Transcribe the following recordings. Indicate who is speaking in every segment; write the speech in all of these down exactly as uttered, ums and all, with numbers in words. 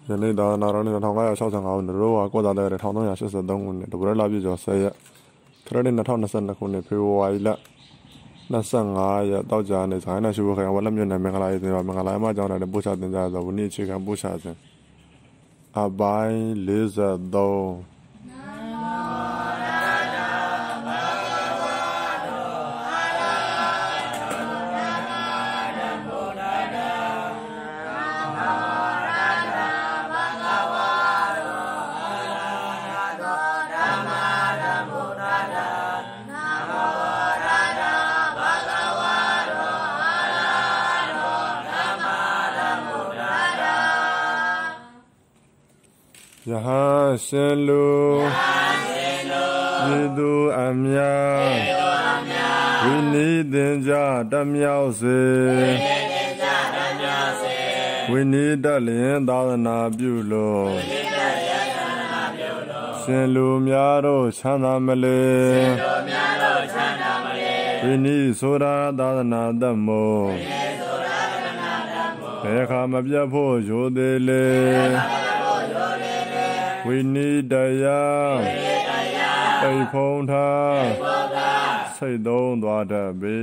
Speaker 1: ယနေ့သာနာတော်နှစ်ထောင်ငါးရာ၆ဆယ့်ငါခုနှစ်တို့ဟာကောသာတဲ့တစ်ထောင်သုံးရာရှစ်ဆယ့်သုံးခုနှစ်တပရလာပြည့်ကျော်ဆယ်ရက်ခရစ်နှစ်ထောင်နှစ်ဆယ်နှစ်ခုနှစ်ဖေဖော်ဝါရီလနှစ်ဆယ့်ငါးရက်တောက်ကြနေဆိုင်နာရှိဘခိုင်ဝလက်မြို့နယ်မင်္ဂလာရေးတင်ပါမင်္ဂလာအမကျောင်းတဲ့ပို့ချတင်ကြသောဝဏိအခြေခံပို့ချခြင်းအပိုင်းလေးဆယ်သုံးယဟရှင်လူယေသူအမြဝိနိသင်္ကြတမြောက်စေဝိနိတလင်သာသနာပြုလို့ရှင်လူများတို့ချမ်းသာမလေဝိနိဆိုတာသာသနာတတ်မို့ဘယ်ခါမပြတ်ဖို့ရိုသေးလေဝိနိတယပိတ်ဖုံးထားစိတ်သုံးသွားတတ်ပေ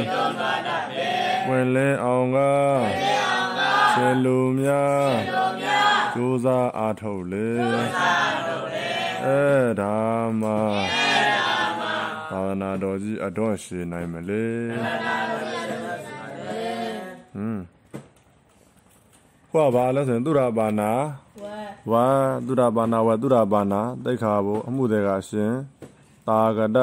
Speaker 1: ဝင်လင်းအောင်ကရှင်လူများကြိုးစားအားထုတ်လေအဲ့ဒါမှသာသနာတော်ကြီးအတော့ရှည်နိုင်မလေဟွန်းဟောပါလဲဆိုရင်သူရပါနာဝါသူရပါနာဝသူရပါနာတိတ်ခါဘုအမှုတွေကရှင်တာဂတ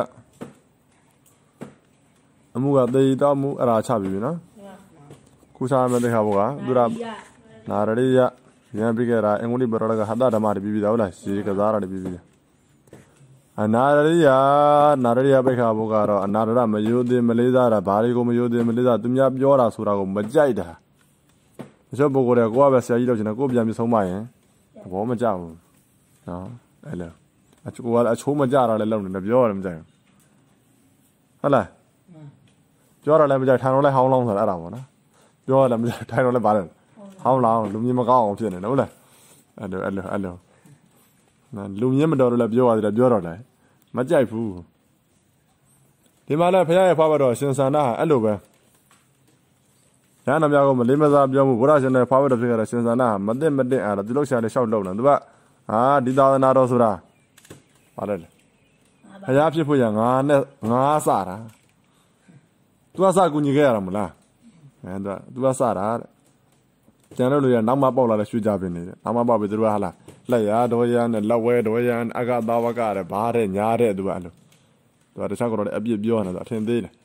Speaker 1: အမှုကတေးတော်မှုအရာချပြီနော်ခုစားမဲ့တိတ်ခါဘုကသူရနာရရိယဉာဏ်ပြခဲ့တာအင်္ဂုလိပရလကဟတဓမ္မတွေပြီးပြီသားဟုတ်လားရှေးကစားရတယ်ပြီးပြီအနာရရိယနာရရိယပိခါဘုကတော့အနာရရမယိုသေးမလေးစားတာဘာတွေကိုမယိုသေးမလေးစားသူများပြောတာဆိုတာကိုမကြိုက်တာတချို့ပုဂ္ဂိုလ်တွေကကိုယ်ကပဲဆရာကြီးလုပ်ချင်တယ်ကိုယ်ပြန်ပြီးဆုံးမရင်ဘောမကြောက်ဘူးနော်အဲ့လိုအချိုးကအချိုးမကြတာလည်းလုပ်နေတယ်ပြောရတယ်မကြိုက်ဘူးဟုတ်လားပြောရလည်းမကြိုက်ထိုင်တော့လည်းဟောင်းလောင်းဆိုတာအဲ့ဒါပေါ့နော်ပြောရလည်းမကြိုက်ထိုင်တော့လည်းဗာလဲဟောင်းလောင်းလူမြင်မကောင်းအောင်ဖြစ်နေတယ်ဟုတ်လားအဲ့လိုအဲ့လိုအဲ့လိုနော်လူမြင်မတော်လို့လည်းပြောရတယ်ပြောတော့လည်းမကြိုက်ဘူးဒီမှာလည်းဖခင်ရဲ့ဖွားဘတော်ရှင်ဆန္ဒဟာအဲ့လိုပဲညာနာများကိုမလေးမစားပြောမှုဘုရားရှင်ရဲ့ဖွားဘတော်ဖြစ်ခဲ့တဲ့ရှင်ဆန္ဒဟာမသိမသိအဲ့ဒါသူလောက်ရှာတဲ့ရှောက်လုံတယ်သူကဟာဒီသာသနာတော်ဆိုတာဘာလဲဖခင်ဖြစ်ဖို့ရငါနဲ့ငါစတာသူကစကူညီခဲ့ရတာမလားအဲသူကသူကစတာတဲ့ကျန်တဲ့လူရနောက်မှပေါက်လာတဲ့ရွှေကြပင်နေတယ်နောက်မှပေါက်ပြီးသူကဟာလားလက်ရတော်ရနဲ့လက်ဝဲတော်ရအကသာဝကတဲ့ဘာတဲ့ညာတဲ့သူကအဲ့လိုသူကတခြားကတော့အပြစ်ပြောနေတာအထင်သေးတယ်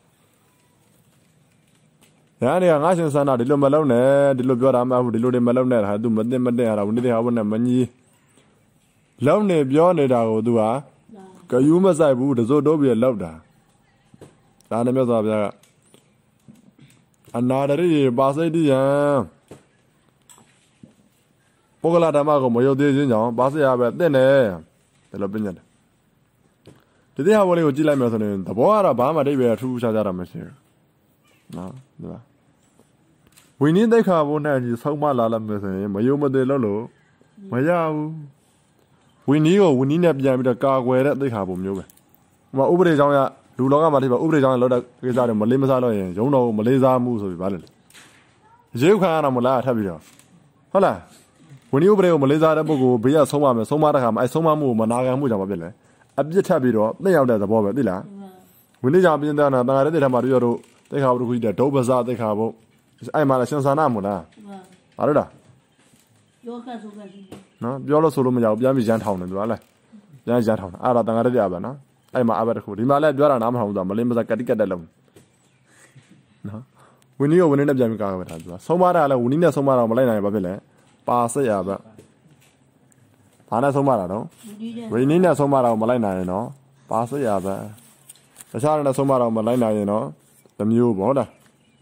Speaker 1: ညာနေကငါရှင်ဆန္ဒဒီလိုမလုံးနဲ့ဒီလိုပြောတာမှဟုတ်ဒီလိုတွေမလုံးနဲ့ဟာသူမသိမသိဟာဝိနည်းဟာဝနဲ့မကြီးလုံးနေပြောနေတာကိုသူကကယူမဆိုင်ဘူးတစိုးတိုးပြီးလောက်တာဒါနဲ့မြတ်စွာဘုရားကအနာတရိပါစိတ်တိယံပုဂ္ဂလဓမ္မကိုမယုံသေးခြင်းကြောင့်ပါစရပဲတင့်တယ်ဒါလိုပြညတ်တယ်ဒီတရားဘောလေးကိုကြည့်လိုက်မယ်ဆိုရင်သဘောကတော့ဘာမှအဓိပ္ပာယ်ထူးထူးခြားခြားတော့မရှိဘူးနော်ဒီပါဝိနည်းတိတ်ခါဘုန်းနဲ့ကြီးဆုံးမလာလာမယ်ဆိုရင်မယုံမသေးလို့လို့မရဘူးဝိနည်းကိုဝိနည်းနဲ့ပြန်ပြီးတော့ကာကွယ်တဲ့တိတ်ခါဘုန်းမျိုးပဲဟိုမှာဥပဒေကြောင့်ရလူလောကမှာတိပါဥပဒေကြောင့်လောက်တဲ့ကိစ္စတွေမလေးမစားလို့ရင်ရုံတော်ကိုမလေးစားမှုဆိုပြီးဗါလဲရေခါရတာမလားထပ်ပြီးတော့ဟုတ်လားဝိနည်းဥပဒေကိုမလေးစားတဲ့ပုဂ္ဂိုလ်ဘေးကဆုံးမမယ်ဆုံးမတဲ့ခါမှာအဲဆုံးမမှုကိုမနာခံမှုကြောင့်မဖြစ်လဲအပြစ်ထပ်ပြီးတော့သိရောက်တဲ့သဘောပဲသိလားဝိနည်းကြောင့်ပြင်းတဲ့နာတန်ခါတဲ့တိထမှာတို့တို့တိခါဘုခုကြီးတဲ့ဒုပ္ပဇတိခါဘုအဲ့မှာလည်းရှင်ဆန္ဒမို့လားဘာလို့လားပြောခက်ဆိုခက်နော်ပြောလို့ဆိုလို့မရဘူးပြန်ပြီးရန်ထောင်တယ်သူကလည်းရန်ရန်ထောင်တယ်အဲ့ဒါတန်ခါတဲ့ရပါနော်အဲ့မှာအဘတခုဒီမှာလည်းပြောတာနားမထောင်ဘူးသူကမလင်းမစားကတိကတ်တက်လုံးနော်ဝိနည်းကိုဝိနည်းနဲ့ပြန်ပြီးကာကွယ်တာသူကဆုံးမတာလည်းဝိနည်းနဲ့ဆုံးမတာမလိုက်နိုင်ဘာဖြစ်လဲပါစက်ရပါဘာနဲ့ဆုံးမတာတော့ဝိနည်းနဲ့ဆုံးမတာကိုမလိုက်နိုင်ရင်တော့ပါစက်ရပါတခြားနဲ့ဆုံးမတာကိုမလိုက်နိုင်ရင်တော့တစ်မျိုးပေါ့လား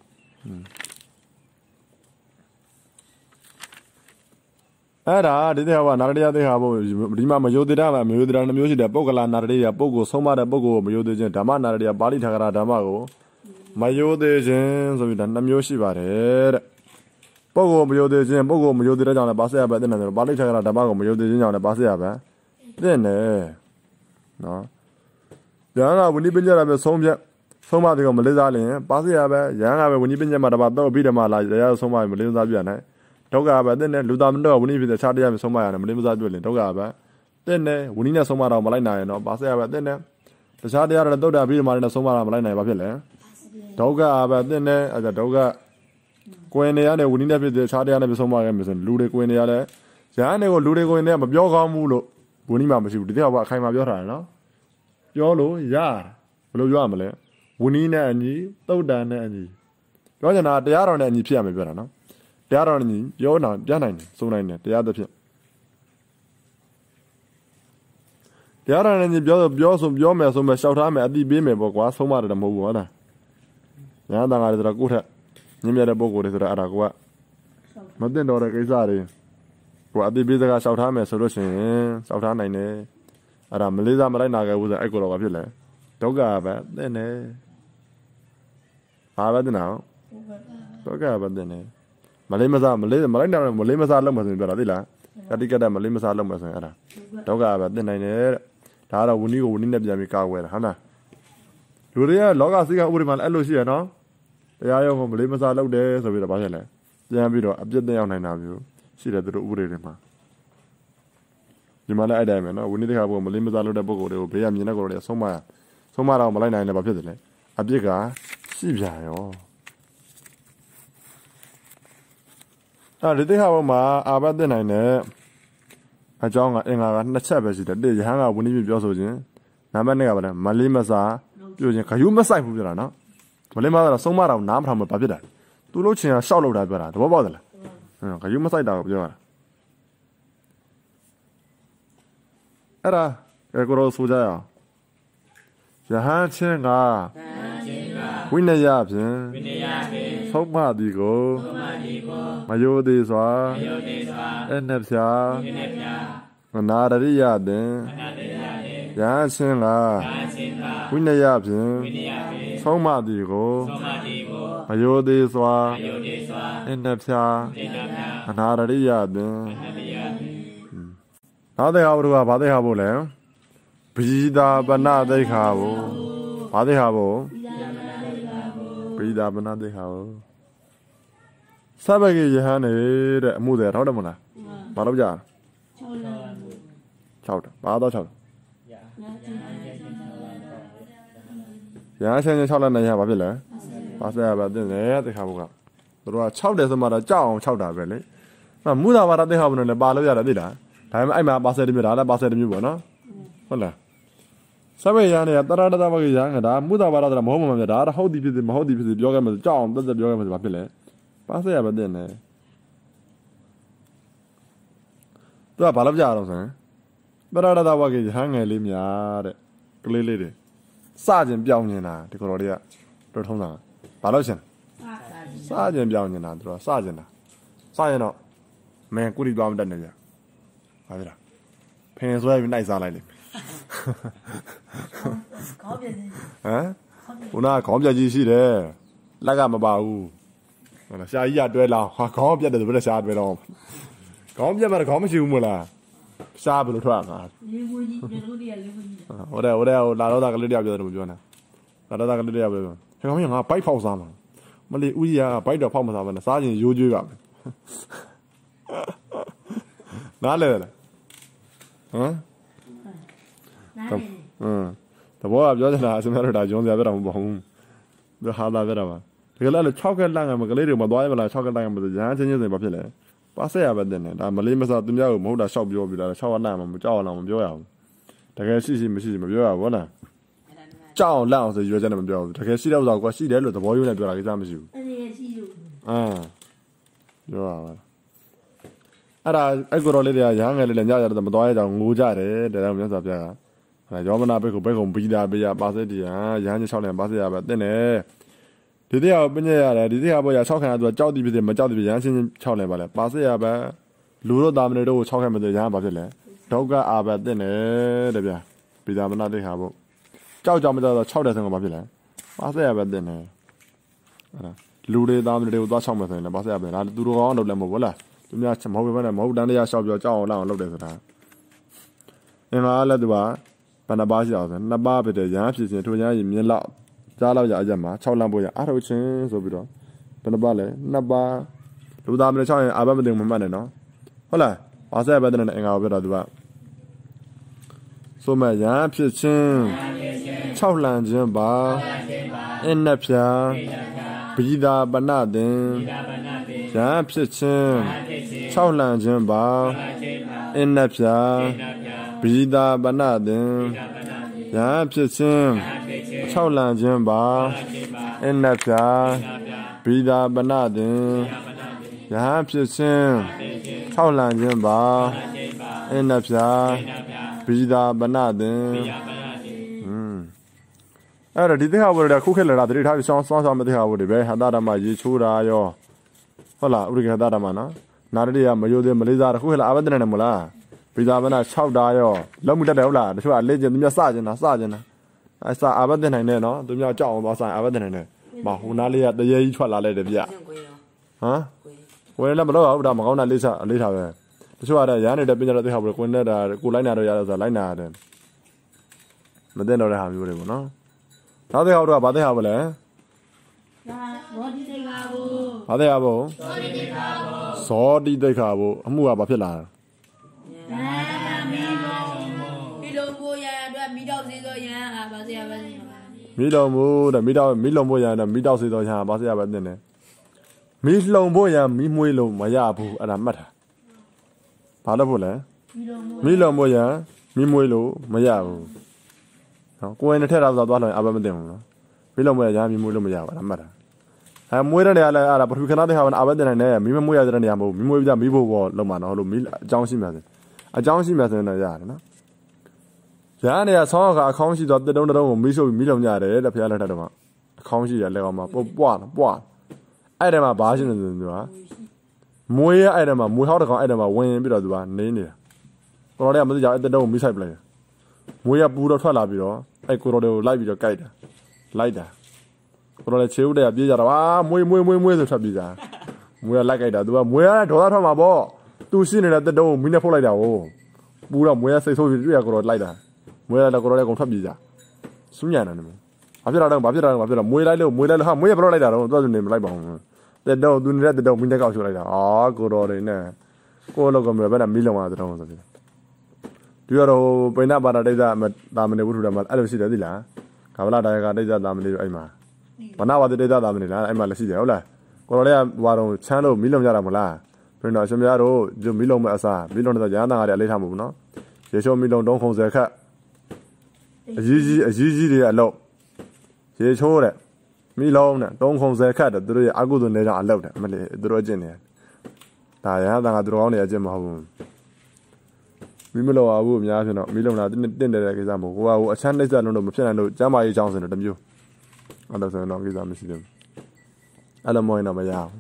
Speaker 1: အဲ့ဒါဒီတဲ့ဟာကနာရတရားတဲ့ဟာဘုဒီမှာမယုတ်တရားမှာမယုတ်တရားနှမျိုးရှိတယ်ပုဂ္ဂလာနာရတရားပုဂ္ဂိုလ်ဆုံးမတဲ့ပုဂ္ဂိုလ်ကိုမယုတ်သေးခြင်းဓမ္မနာရတရားပါဠိထာဂရဓမ္မကိုမယုတ်သေးခြင်းဆိုပြီးဒါနှမျိုးရှိပါတယ်တဲ့ပုဂ္ဂိုလ်မယုံသေးခြင်းပုဂ္ဂိုလ်မယုံသေးတဲ့ကြောင့်လည်းပါစေရပဲတဲ့နေတယ်ပါဠိချက်ကဓမ္မကိုမယုံသေးခြင်းကြောင့်လည်းပါစေရပဲတဲ့နေနော်ရဟန်းကဝိနည်းပညာရပဲဆုံးဖြတ်ဆုံးမပြီးတော့မလေးစားလင်ပါစေရပဲရဟန်းကပဲဝိနည်းပညာမှာဓမ္မတော့ပြီးတယ်မှလာရရဆုံးမမလေးစားပြနိုင်ဒုက္ခပဲတဲ့နေလူသားမတော့ဝိနည်းဖြစ်တဲ့ခြားတရားမျိုးဆုံးမရတယ်မလေးမစားပြလင်ဒုက္ခပဲတဲ့နေဝိနည်းနဲ့ဆုံးမတော့မလိုက်နိုင်ရင်တော့ပါစေရပဲတဲ့နေတခြားတရားတွေတုတ်တာပြီးတယ်မှလည်းဆုံးမတာမလိုက်နိုင်ဘာဖြစ်လဲဒုက္ခပဲတဲ့နေအဲဒါဒုက္ခကိုယ်နေရတဲ့ဝိနည်းနဲ့ဖြစ်တဲ့ခြားတရားနဲ့မဆုံးမခဲ့မျိုးဆိုလူတွေကိုယ်နေရတဲ့ရဟန်းတွေကိုလူတွေကိုယ်နေမပြောကောင်းဘူးလို့ဝိနည်းမှမရှိဘူးဒီတရားကအခိုင်အမာပြောထားတယ်နော်ပြောလို့ရတယ်ဘယ်လိုပြောရမလဲဝိနည်းနဲ့အညီတုတ်တန်နဲ့အညီပြောချင်တာတရားတော်နဲ့အညီဖြစ်ရမယ်ပြောတာနော်တရားတော်နဲ့အညီပြောနိုင်ပြနိုင်တယ်စုံနိုင်တယ်တရားသဖြင့်တရားတော်နဲ့အညီပြောပြောဆိုပြောမယ်ဆိုမယ်ရှောက်ထားမယ်အတိပေးမယ်ပေါ့ကွာဆုံးမတယ်မဟုတ်ဘူးဟုတ်လားညာတန်ဃာတွေဆိုတော့ကိုယ့်ထက်ညင်မြတဲ့ပုံကိုယ်တွေဆိုတော့အဲ့ဒါကိုကမသိတော့တဲ့ကိစ္စတွေကိုအတိပေးစကားရှောက်ထားမယ်ဆိုလို့ရှိရင်ရှောက်ထားနိုင်တယ်အဲ့ဒါမလေးစားမလိုက်နာခဲ့ဘူးဆိုအဲ့ကိုတော့ဘာဖြစ်လဲဒုက္ခပဲတဲ့နေဘာပဲတဲ့နော်ဒုက္ခပဲတဲ့နေမလေးမစားမလေးမလိုက်နာမလေးမစားလုံးမဆိုရင်ပြောတာသိလားကတိကတမလေးမစားလုံးမဆိုရင်အဲ့ဒါဒုက္ခပဲတဲ့နိုင်တယ်ဒါကတော့ဝဏီကိုဝဏီနဲ့ပြန်ပြီးကာကွယ်တာဟုတ်လားလူတွေကလောကစိတ်ကဥပဒေမှာအဲ့လိုရှိရနော်တရားရုံးကိုမလေးမစားလုပ်တယ်ဆိုပြီးတော့ဘာဖြစ်လဲပြန်ပြီးတော့အပြစ်တင်ရောက်နိုင်တာမျိုးရှိတယ်သူတို့ဥပဒေတွေမှာဒီမှာလည်းအဲ့တိုင်းပဲနော်ဝိနည်းတရားဘုံမလေးမစားလုပ်တဲ့ပုဂ္ဂိုလ်တွေကိုဘေးကမြင်တဲ့ကိုယ်တွေဆုံးမဆုံးမတော့မလိုက်နိုင်လည်းဘာဖြစ်တယ်လဲအပြစ်ကရှိပြရောအဲ့ဒီတရားဘုံမှာအာဘတ်တင်နိုင်တဲ့အကြောင်းကအင်္ဂါကနှစ်ချက်ပဲရှိတယ်တစ်ရဟန်းကဝိနည်းပြပြောဆိုခြင်းနံပါတ်နှစ်ကဘာလဲမလေးမစားပြောခြင်းခယူးမဆိုင်ဘူးပြောတာနော်မလေးမစားတော့ဆုံးမတော့နားမထောင်မဘာဖြစ်တာသူလို့ချင်အောင်ရှောက်လို့တာပြောတာသဘောပေါက်သလားဟမ်ခယူးမဆိုင်တာကိုပြောတာအဲ့ဒါကိုရောဆိုကြရအောင်ယဟန်ချင်းကဝိနည်းဖြင့်ဆုံးမသည်ကိုမယိုသေးစွာအဲ့နဲ့ဖြာမနာရိယတဲ့ယဟန်ချင်းကဝိနည်းဖြင့်ဆုံးမသည်ကိုမယိုသေးစွာအဲ့နဲ့ဖြာမနာရိယတဲ့နောက်တဲ့ဟာဘုရားဗာတဲ့ဟာဘို့လဲဘိဒါပနသိခါဘို့ဗာတဲ့ဟာဘို့ဘိဒါပနသိခါဘို့စဘကေယဟန်နေတဲ့အမှုတွေထောက်တယ်မလားဘာလို့ကြာ၆တယ်ဘာတော့၆ရဟန်းချင်း၆လက်နဲ့ရဘာဖြစ်လဲဘာဆက်ရပါတဲ့သိခါဘို့ကသူတို့က၆တယ်ဆိုမှတော့ကြောက်အောင်၆တာပဲလေအဲ့မူသာဘာသိခါဘို့နဲ့ပါလို့ရတယ်သိလားဒါပေမဲ့အဲ့မှာပါဆယ်တမျိုးဒါလည်းပါဆယ်တမျိုးပေါ့နော်ဟုတ်လားစပယ်ရနေတရတတဘကရငါဒါမူတာပါရတာမဟုတ်မှမပြဒါတော့ဟုတ်သည်ဖြစ်စေမဟုတ်သည်ဖြစ်စေပြောခဲ့မှကြောက်အောင်တက်တက်ပြောခဲ့မှဘာဖြစ်လဲပါဆယ်ရပါတဲ့နဲ့သူကဘာလို့ကြအောင်ဆိုရင်တရတတဘကရငယ်လေးများတဲ့ကလေးလေးတွေစကျင်ပြောင်းနေတာဒီကော်တော်တွေကတော်ထုံးတာဘာလို့ရှင်စကျင်ပြောင်းနေတာသူကစကျင်တာစရင်တော့မင်းကုရီသွားမတက်နေကြဟုတ်လားဖင်ဆွဲပြီးနိုင်စားလိုက်လေခေါင်းပြကြီးဟမ်ခုနကခေါင်းပြကြီးရှိတယ်လက်ကမပါဘူးဟုတ်လားရှာကြီးကတွဲလောင်းဟာခေါင်းပြတ်တယ်ဆိုဘယ်ရှာတွဲတော့ခေါင်းပြတ်မှာခေါင်းမရှိဘူးမလားရှာဘယ်လိုထွက်မှာလေးဘူးကြီးပြလို့တည်းလေးဘူးကြီးဟိုတဲ့ဟိုတဲ့ဟိုလာတော့တာကလေးတယောက်ပြောတယ်မပြောနဲ့လာတော့တာကလေးတယောက်ပြောဟဲ့ကောင်ကြီးငါဘိုက်ဖောက်စားမှာမလေးဦးကြီးကဘိုက်တော့ဖောက်မစားဘဲနဲ့စားရင်ရိုးကျွေးပါမယ်နားလေလားဟမ်နားလေဟမ်တဘောကပြောချင်တာအစမရတာဂျုံစရာပြတာမဟုတ်ဘူးဘယ်ဟာလာပြတာပါတကယ်လည်း၆ကက်လန့်ကမကလေးတွေမသွားရမလား၆ကက်လန့်ကမဆိုရဟန်းချင်းချင်းဆိုဘာဖြစ်လဲပါဆက်ရပါတဲ့နဲ့ဒါမလေးမစားသူများကိုမဟုတ်တာရှောက်ပြောပြီးလာ၆ကက်လန့်မကြောက်အောင်မပြောရဘူးတကယ်ရှိရှိမရှိမပြောရဘူးဟုတ်လားကြောက်အောင်လန့်အောင်ဆိုရွေးချက်နဲ့မပြောဘူးတကယ်ရှိတဲ့ဥစ္စာကရှိတယ်လို့သဘောရိုးနဲ့ပြောတာကိစ္စမရှိဘူးအဲ့ဒီရှိလို့အာပြောရပါအဲ့ဒါအဲ့ကိုတော်လေးတွေကရဟန်းငယ်လေးလည်းညရတော့မသွားရကြအောင်ငိုကြတယ်တဲ့တော့မြတ်စွာဘုရားကအဲရောမနာဘိက္ခုဘိက္ခုပိဒါပိယပါစေတရားရဟန်း၆လမ်းပါစေရပဲတဲ့နဲ့ဒီတရားကိုပြည့်ရတယ်ဒီတရားပေါ်ရ၆ခန့်ကသူကကြောက်တိဖြစ်တယ်မကြောက်တိဖြစ်ရဟန်းချင်း၆လမ်းပါလဲပါစေရပဲလူတို့တာမဏေတို့ကို၆ခန့်မသိရဟန်းပါဖြစ်လဲဒုက္ခအာဘတဲ့နဲ့တဲ့ဗျာပိဒါမနာသိခါဖို့ကြောက်ကြောက်မကြောက်တော့၆တဲ့ဆုံးကဘာဖြစ်လဲပါစေရပဲတဲ့နဲ့အဲ့ဒါလူတွေသားတွေသွားချောက်မယ်ဆိုရင်လည်းဘာဆက်ရမလဲဒါသူတို့ကောင်းလုပ်လည်းမဟုတ်ဘူးလားသူများမဟုတ်ဘဲနဲ့မဟုတ်တန်းတရားရှောက်ပြောကြောက်အောင်လောက်အောင်လုပ်တယ်ဆိုတာအင်္ဂါလည်းသူကဘယ်နှပါးရှိအောင်ဆိုနှစ်ပါးပဲတဲ့ရဟန်းဖြစ်ခြင်းထိုရဟန်းမြင်လောက်ကြားလောက်ရအကြမှာ၆လမ်းပို့ရအထုတ်ချင်းဆိုပြီးတော့ဘယ်နှပါးလဲနှစ်ပါးလူသားမျိုး၆ရင်အာဘမသိမမှတ်နဲ့နော်ဟုတ်လားဘာဆက်ပဲတဲ့အင်္ဂါကိုပြောတော့သူကဆိုမဲ့ရဟန်းဖြစ်ခြင်း၆လမ်းခြင်းပါအင်းနှစ်ဖြာဘိဒါပနတင်ရဟန်းဖြစ်ခြင်း၆လမ်းခြင်းပါအင်းနှစ်ဖြာဘိဒါပနတင်ရဟန်းဖြစ်ခြင်း၆လမ်းခြင်းပါအင်းနှစ်ဖြာဘိဒါပနတင်ရဟန်းဖြစ်ခြင်း၆လမ်းခြင်းပါအင်းနှစ်ဖြာဘိဒါပနတင်อืมအဲ့တော့ဒီသိခါဝရဒခုခဲလာတာတတိထားပြီးဆောင်းဆောင်းဆောင်းမသိခါဝရဒပဲဟာတာဓမ္မရေချိုးတာရောဟုတ်လားဥရိကဟာတာဓမ္မနော်နာရတိကမယိုသေးမလေးစားတခုခဲလာအဘဒနဲ့မလားဘိဒါပန၆တာရောလောက်မှုတက်တယ်ဟုတ်လားတချို့ကလေ့ကျင့်သူများစကျင်တာစကျင်တာအဲ့စအဘဒနိုင်နဲ့နော်သူများကြောက်အောင်သွားဆိုင်အဘဒနိုင်နဲ့မဟိုနားလေးကတရေကြီးထွက်လာလိုက်တယ်ဗျဟမ်ဝယ်လည်းမတော့ဘူးဒါမကောင်းတာလေးစားလေးထားပဲတချို့ကရမ်းနေတဲ့ပြင်ကြတဲ့သိခါဝရကိုင်းနေတာကိုလိုက်နာတော့ရတယ်ဆိုတာလိုက်နာရတယ်မသိတော့တဲ့ဟာမျိုးတွေပေါ့နော်နောက်တဲ့ဟောတော့ဗာတဲ့ဟာပဲလေဒါဘောဒီတိတ်ခါဘူးဗာတဲ့ဟာဘောသောတိတိတ်ခါဘူးသောတိတိတ်ခါဘူးအမှုကဘာဖြစ်လာလဲမီလုံးမီလုံးကိုရအတွက်မီတော့စေသောရန်အာဗာစေရပဲမီလုံးမို့တဲ့မီတော့မီလုံးမို့ရတဲ့မီတော့စေသောရန်အာဗာစေရပဲတင်တယ်မီလုံဖို့ရမီမွေးလို့မရဘူးအဲ့ဒါမှတ်တာဘာလို့ဖို့လဲမီလုံဖို့ရမီမွေးလို့မရဘူးနော်ကိုယ်နဲ့ထက်တာဆိုတော့သွားလို့အဘမသိဘူးနော်မီလုံဖို့ရမီမွေးလို့မရဘူးအဲ့ဒါမှတ်တာအဲမွေးတဲ့နေရာလဲအဲ့ဒါပထဝီခဏတဲ့ဟာအဘတင်နိုင်တယ်မီမမွေးရတဲ့နေရာမဟုတ်မီမွေးပြမီဖို့ဘောလုံးမှာနော်လို့မီအကြောင်းရှိမှဆိုအကြောင်းရှိမှဆိုရင်တော့ရတယ်နော်ရဟန်းနေရာဆောင်းကအခေါင်းရှိတော့တစ်တုံးတုံးကိုမီးဆိုပြီးမီးလုံကြတယ်တဲ့ဖျားလက်ထက်တော့မှအခေါင်းရှိရလက်ကောင်မှာပွပွားပွားအဲ့ဒါမှဘာရှိနေလဲသူကမွေးရအဲ့ဒါမှမွေးဟောက်တကောင်အဲ့ဒါမှဝင်ပြီးတော့သူကနေနေတာကိုတော်လေးကမသိကြအဲ့တဲ့တုံးကိုမိဆိုင်ပလိုက်မွေးရပူတော့ထွက်လာပြီးတော့အဲ့ကိုတော်လေးကိုလိုက်ပြီးတော့ကြိုက်တာလိုက်တာကိုတော်လေးခြေဥတည်းကပြေးကြတော့အာမွေးမွေးမွေးမွေးဆိုထွက်ပြေးကြမွေးရလိုက်ကြိုက်တာသူကမွေးရဒေါသထွက်မှာပေါ့သူရှိနေတဲ့တဲ့တုံးကိုမိနဲ့ဖုတ်လိုက်တာကိုပူတော့မွေးရစိတ်ဆိုးပြီးတွေ့ရကိုတော်လိုက်တာမွေးရလည်းကိုတော်လေးကုန်ထွက်ပြေးကြစူးညံတယ်နော်ဘာဖြစ်တာတော့ဘာဖြစ်တာတော့ဘာဖြစ်တော့မွေးလိုက်လို့မွေးလိုက်လို့ဟာမွေးရဘလို့လိုက်တာတော့သူကနေမလိုက်ပါဘူးတဲ့တော့သူနေတဲ့တဲ့တော့မိနဲ့ကောက်ချိုးလိုက်တာအာကိုတော်လေးနဲ့ကိုလောက်ကမဘယ်နဲ့မီးလုံးသွားတဲ့တော့ဆိုပြီးဒီကတော့ပိဏပါဒတိတ်သာမဏေဝုထုဓမ္မအဲ့လိုရှိတယ်သိလားကာဗလာဒါယကတိတ်သာမဏေအဲ့မှာဝနဝတိတ်သာမဏေလားအဲ့မှာလည်းရှိတယ်ဟုတ်လားကိုတော်လေးကဟွာတော့ချမ်းလို့မီးလုံးကြတာမလားဘယ်တော့ရှင်မရတို့ဒီမီးလုံးမဲ့အစားမီးလုံးတော့ရဟန်းသားကလည်းအလေးထားမှာဘူးနော်ရေချိုးမီးလုံးတုံးခုံဆယ်ခတ်အကြီးကြီးအကြီးကြီးတွေအလောက်ရေချိုးတဲ့မီးလုံးနဲ့တုံးခုံဆယ်ခတ်တဲ့သူတို့ရဲ့အကုသိုလ်နေကြောင့်အလောက်တယ်မလေးသူတို့အကျင့်နေဒါရဟန်းသားကသူတို့ကောင်းနေအကျင့်မဟုတ်ဘူးမီးမလောဘူးအများဖြစ်တော့မီးလုံးတာတင့်တင့်တဲ့ကိစ္စမဟုတ်ကိုကဟိုအချမ်းနှိမ့်ဆက်လုံးတော့မဖြစ်နိုင်လို့ကျမ်းမာရေးအကြောင်းဆိုတော့တမျိုးအဲ့လိုဆိုရင်တော့ကိစ္စမရှိဘူးအဲ့လိုမဟုတ်ရင်တော့မရဘူး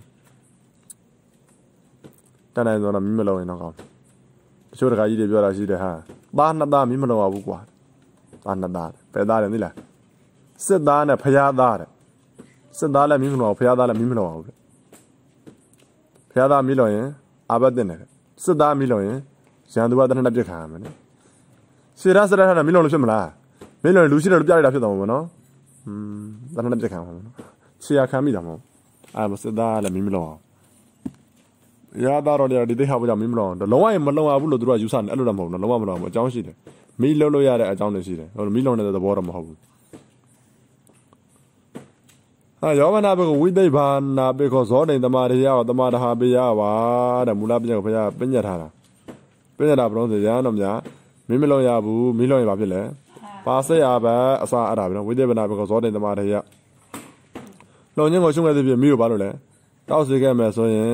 Speaker 1: တန်တိုင်းဆိုတော့မီးမလောရင်တော့ကောင်းတချို့တခါကြီးတွေပြောတာရှိတယ်ဟာသားနှစ်သားမီးမလောရဘူးကွာသားနှစ်သားပဲသားတယ်သိလားစစ်သားနဲ့ဖျားသားတဲ့စစ်သားလည်းမီးမလောဖျားသားလည်းမီးမလောဘူးဖျားသားမီးလောရင်အာဘတ်တင်တယ်စစ်သားမီးလောရင်ရန်သူကတနက်ပြစ်ခံရမယ်နော်ရှေ့ရစရထားတာမီးလောလို့ဖြစ်မလားမီးလောလူရှိတယ်လို့ပြလိုက်တာဖြစ်တော့မှာနော်อืมတနက်ပြစ်ခံရမှာနော်ရှေ့ရခံမိတာမဟုတ်အာမစစ်သားလည်းမီးမလောရသားတော့ဒီတိတ်ခါပေါ်ကြမီးမလောလုံးဝမလုံရဘူးလို့သူတို့ကယူဆနေအဲ့လိုတော့မဟုတ်ဘူးနော်လုံးဝမလုံဘူးအကြောင်းရှိတယ်မီးလုံးလို့ရတဲ့အကြောင်းတွေရှိတယ်ဟိုမီးလုံးတဲ့သဘောတော့မဟုတ်ဘူးဟာယောဘနာဘကဝိသိဘာနာဘေခောဇောတိန်တမရယောတမရဟာဘေယပါတဲ့မူလပြည့်ကိုဘုရားပြညတ်ထားတာပြညတ်တာဘုံဆိုရဟန်းတော်များမီးမလုံးရဘူးမီးလုံးရပါဖြစ်လဲပါစရပါအစာအဲ့ဒါပဲနော်ဝိသိဘာနာဘေခောဇောတိန်တမရယောလုံညင်းကိုရှုံးခဲ့သည်ဖြစ်မီးကိုဘာလို့လဲတောက်စေခဲ့မယ်ဆိုရင်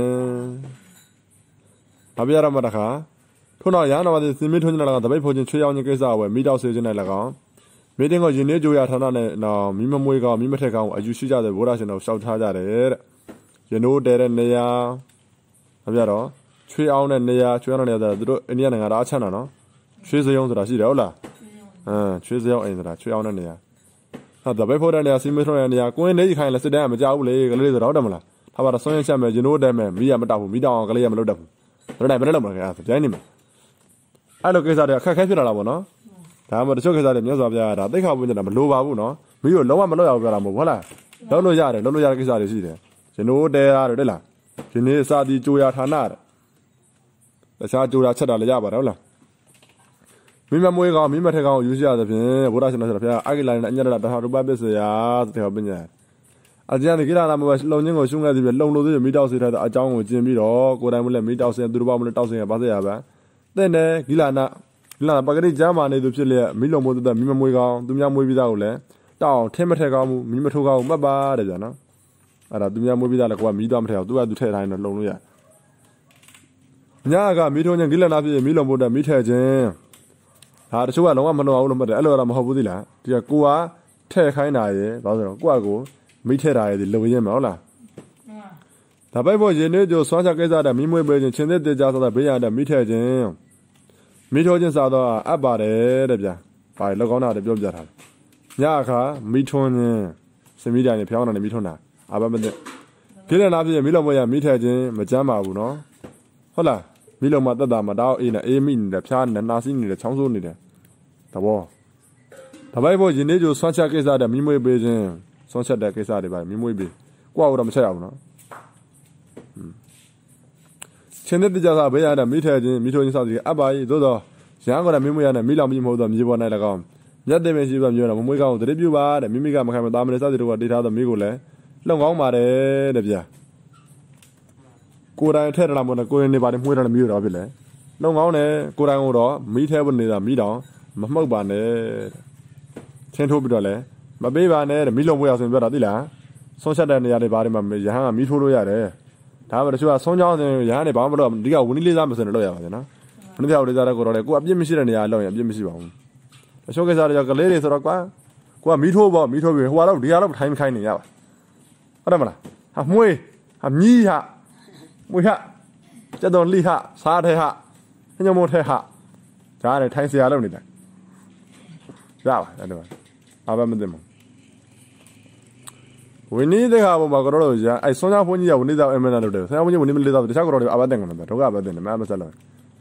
Speaker 1: ဘာပြရမှာတခါထို့နောက်ရဟန်းတော်မှာစင်မင်းထွန်းနေလာကတပိတ်ဖို့ချင်းချွေးအောင်ချင်းကိစ္စဝယ်မိတောက်စေခြင်းနဲ့၎င်းမင်းတင်ကိုယင်းနေကြိုရဌာနနဲ့နော်မိမမွေးကောင်မိမထက်ကောင်အယူရှိကြတဲ့ဘုရားရှင်တော်ရှောက်ထားကြတယ်တဲ့ယင်းတို့တဲတဲ့နေရာဘာပြတော့ချွေးအောင်တဲ့နေရာချွေးအောင်တဲ့နေရာသူတို့အိန္ဒိယနိုင်ငံသားအချမ်းတာနော်ချွေးစရုံဆိုတာရှိတယ်ဟုတ်လားအင်းချွေးစရုံအိမ်ဆိုတာချွေးအောင်တဲ့နေရာ the before and the Simon and the Queen Lady kind of sit down, Jowley, Galiza Rodamala. How about a Sonia Chama, you know them, me and Matahu, me down, Galiam Lodam. But I remember the animal. I look at the Kakafina, no? Time of the showcase at the news of the they have with them, Lova, no? We will lower Maloya Garamola. Don't know Yard, don't know Yakizar is there. You know they are Della. She needs Sadi Julia Hanar. The Sajura Chada Yabara. Mima Moiga, Mima Tego, use the Burasana, Aguilan, and Yara, the Harubabes, they have been there. As the Gilana was loaning or soon as the long load meet out at a town with Jimmy or go down meet out and do about a thousand about the Ava. Then Gilana, Gilana Bagari Jama, the Chilia, Milo Moda, Mima Moiga, Dumia Movidaule, down, Tematega, Mimatoga, Maba, the Jana. At a Dumia Movida, like one medium tail, do I do tell I know long yet. Yaga, Miton and Gilana, Milo Moda, meet her jam. Had so long, I'm not but Eloram Hobudilla, Tia Gua, Te Kainae, Guago, meet her eye, the Louis Mola. The Bible Genejo Swaja Gaza, the Mimo Virgin, Chended the Jazz of the Bria, the meet her jam. Metojins are Abade, by Logona, the Bobjata. Yaka, Miton, Semida and Piano and Mitona. Abamade. Killing up the Milomoya meet her jam, Majama, no? Hola. Milo Madame Madao in a mean the Pian and nothing in the Changzon leader. The war. The Bible Genejo Sancha is at the Mimo Beijing, Sancha de Casade by Mimobi. Go out of Chao. Chended the Jaza Bay and a meter in Mito in Saudi Abai, Dodo, Sianga Mimo and a Milan Mimo, the Mivo Nagam. Yet they may see them, you know, Muga, the debut bar, the Mimiga Macamadam, the Saudi, what did other Migole, Long Mare, the Via. Cô tell them when I go in the bottom with a mute of it. No one, go down or meet heaven in a meedown, Mamabane, ten to Bidole, my baby and a million wheels in Veradilla, Sonsa than the other body, Mahan, meet who yare. However, you are Sonja and Yanni Bamber, Diga, Winnie Lamas and Loya, you know. And the other go go up Jimmy and Yalo, Jimmy Sibon. The showcase are your ladies or aqua. Go meet over, meet over, what of the other time kind of yawa. Whatever. Have way, have knee hat. We have just only hat, sad hat, and your motor hat. Johnny Times the other one. Now, anyway, I'm a demo. We need to have a Magoroja. I saw now when you need our eminent day. So when you live out the Sagro of Abadan, to go about the Mamma.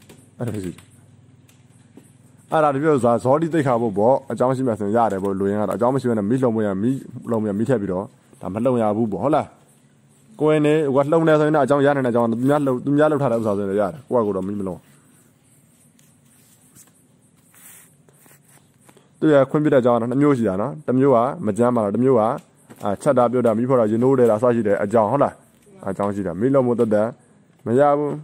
Speaker 1: I had views as already take have a ball, a Johnson Messon Yard about doing a Johnson and a Milo me, Lomia Mitabido, Tamaloya Bubo, hola. Go in a what long as I John Yan and John Yellow Yellow had a in the yard. What would a Mimilo? Do you have Quimbita John and Musiana, the Mua, Majama, the Mua, a Chadabio, the Mipora, you know that I saw you there, a John Hola, a John Sida, Milo Motor there, Mayabu.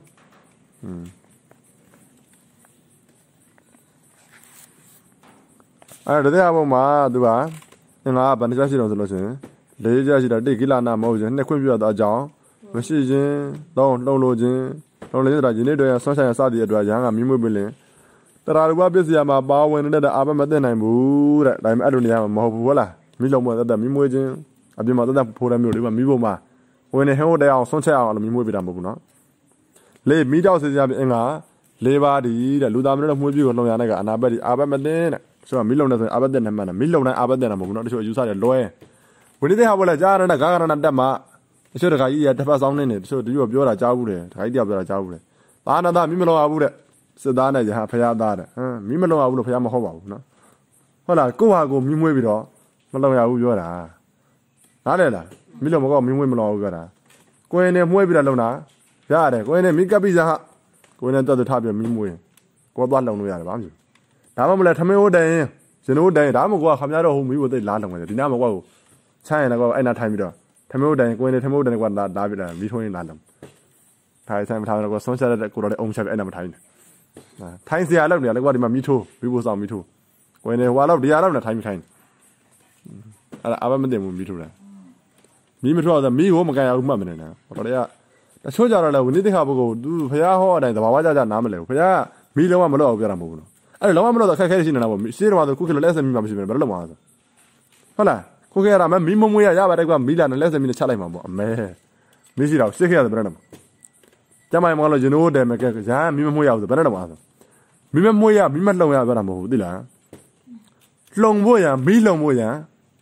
Speaker 1: I had the Aboma, do I? And I have an solution. They just did a Gilana Mosen, the Quimbia da John, Machine, don't no lodging, don't let the Generator, Sunshine Saudi at Rajan, and Mimobile. There are what busy about bow when the Abamadena and Boo, I'm Adonia, Mohola, Milo Mother, the Mimojin, a Bimada Pura Mulu, and Miboma. When a hell they are Sunshine on the Mimobidamuna. Lay me out the Yabina, Leva the Ludam of Mubu, Noyanaga, and Abadi Abamadena. So a million of Abadan and a million of Abadan, not sure you saw a lawyer. We did have a jar and a garden and Dama. So the guy had to pass on in it. So do you have your Jawure, idea of the Jawure. Another Mimelo Abure, Sedana, you have Payada, Mimelo Abu Payama Hova. Hola, go go, Mimuido, Maloya Uyora. Adela, Milomo, Mimimo Gara. Go in a Muebida Lona, Yare, go in a Mika Biza, go in the top of Mimui. Go back on the other. I'm let him all day. You know, day, I'm going to have home with the land with the Dinamo. China go any time. Tamil then going to Tamil than what that David and between London. Time time was so sad that could own shop any time. Times the island, like what me too. People saw me too. When they were of the island, time time. I remember them with me too. Me too, the me home guy of Mamma now. The soldier, we need to have a go do Payaho and the Wawaja Namale. Paya, me no one below Garamuno. I don't know the Kakashi and I will see about the cookie less than Mamma, but no one. Hola. Cook here, I'm a Mimoya, Yabba, Milan, and less than the Chalamabo. Meh. Miss it out, stick here the Brenham. Jamai Mola, you know them, Mimoya of the Brenham. Mimoya, Mimaloya, Baramo, Dilla. Long Boya, Milong Boya,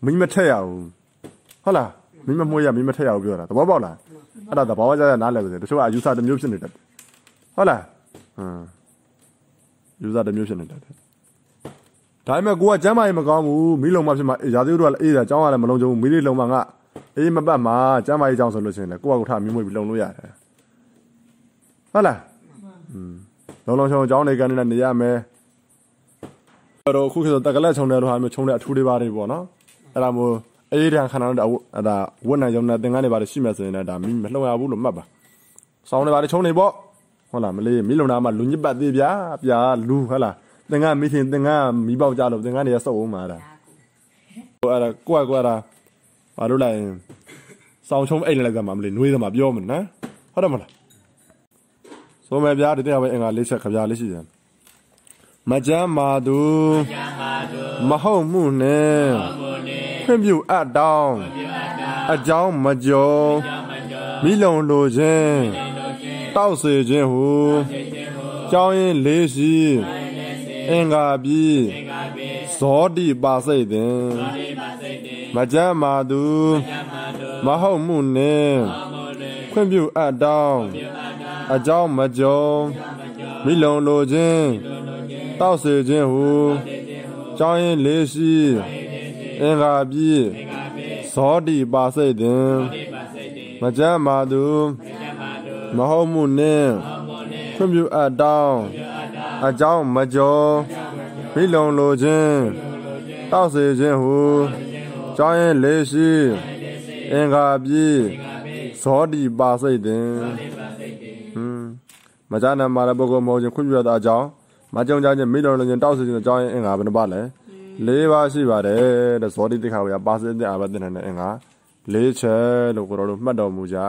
Speaker 1: မိမထက်ရဘူးဟုတ်လားမိမမွှေးရမိမထက်ရဘူးပြောတာသဘောပေါက်လားအဲ့ဒါသဘောကျကျနားလည်ပါစေတချို့ကအယူဆတစ်မျိုးဖြစ်နေတယ်ဟုတ်လားဟမ်ယူဆတစ်မျိုးဖြစ်နေတယ်ဒါပေမဲ့ကိုကကျမ်းမာရေးမကောင်းဘူးမိလုံမဖြစ်မှာရာသီဥတုကလည်းအေးတာကျောင်းကလည်းမလုံးကြဘူးမိလေးလုံးမှာငါအေးမပတ်မှာကျမ်းမာရေးကြောင်းဆိုလို့ရှိရင်လည်းကိုကကိုထားမျိုးမွေးပြီးလုံလို့ရတယ်ဟုတ်လားอืมလုံးလုံးချုံကျောင်းနေကနေနေရမယ်တော့ခုခေတ်တက်ကလက်ချုံတဲ့တော့ဟာမျိုးချုံတဲ့အထူးတွေပါတယ်ပေါ့နော်အဲ့ဒါမျိုးအေးတန်ခဏတော့အဲ့ဒါဝတ်နိုင်ရုံနဲ့သင်္ကန်းတွေပါတယ်ရှိမှဆိုရင်လည်းဒါမိမလှုံရဘူးလို့မှတ်ပါစောင်းတွေပါတယ်ချုံနေပေါ့ဟုတ်လားမလေးမိလုံနာမှာလူညစ်ပတ်သေးဗျာပြာလူဟုတ်လားသင်္ကန်းမိခင်သင်္ကန်းမိပေါက်ကြလို့သင်္ကန်းတွေစုပ်အောင်မှာဒါဟိုအဲ့ဒါကိုကကိုကဘာလို့လဲစောင်းချုံအိတ်လည်းကမှမလေးနွေးသမားပြောမှာနော်ဟုတ်တယ်မလားဆိုမဲ့ဗျာဒီတရားပဲအင်္ဂါလေးချက်ခဗျာလေးရှိတယ်မကြမ်းမာသူမဟုတ်မှုနဲ့ခွင့်ပြုအပ်တောင်းအကြောင်းမကြုံမိလုံလိုခြင်းတောက်စေခြင်းဟုကြောင်းရင်လေးရှိအင်္ဂါပြီးဇောတိပါစိတ်တင်မကြမ်းမာသူမဟုတ်မှုနဲ့ခွင့်ပြုအပ်တောင်းအကြောင်းမကြုံမိလုံလိုခြင်းတောက်စေခြင်းဟုကြောင်းရင်လေးရှိအင်္ဂါပြီးဇောတိပါစိတ်တင်မကြမ်းမာသူမဟုတ်မှုနဲ့ခွင့်ပြုအပ်တောင်းအကြောင်းမကြုံမိလုံလိုခြင်းတောက်စေခြင်းဟုကြောင်းရင်လေးရှိအင်္ဂါပြီးဇောတိပါစိတ်တင်ဟွန်းမကြမ်းနာမှာလည်းပုဂ္ဂိုလ်မဟုတ်ခြင်းခွင့်ပြုအပ်အကြောင်းမကြုံကြခြင်းမိလုံလိုခြင်းတောက်စေခြင်းအကြောင်းရင်အင်္ဂါဘယ်နှပါလဲလေးပါးရှိပါတယ်တဲ့ဇောတိတိခါဝေယပါစိတဲ့အာဘတဲ့နဲ့အင်္ဂါလေးချက်လို့ကိုတော်တို့မှတ်တော်မူကြ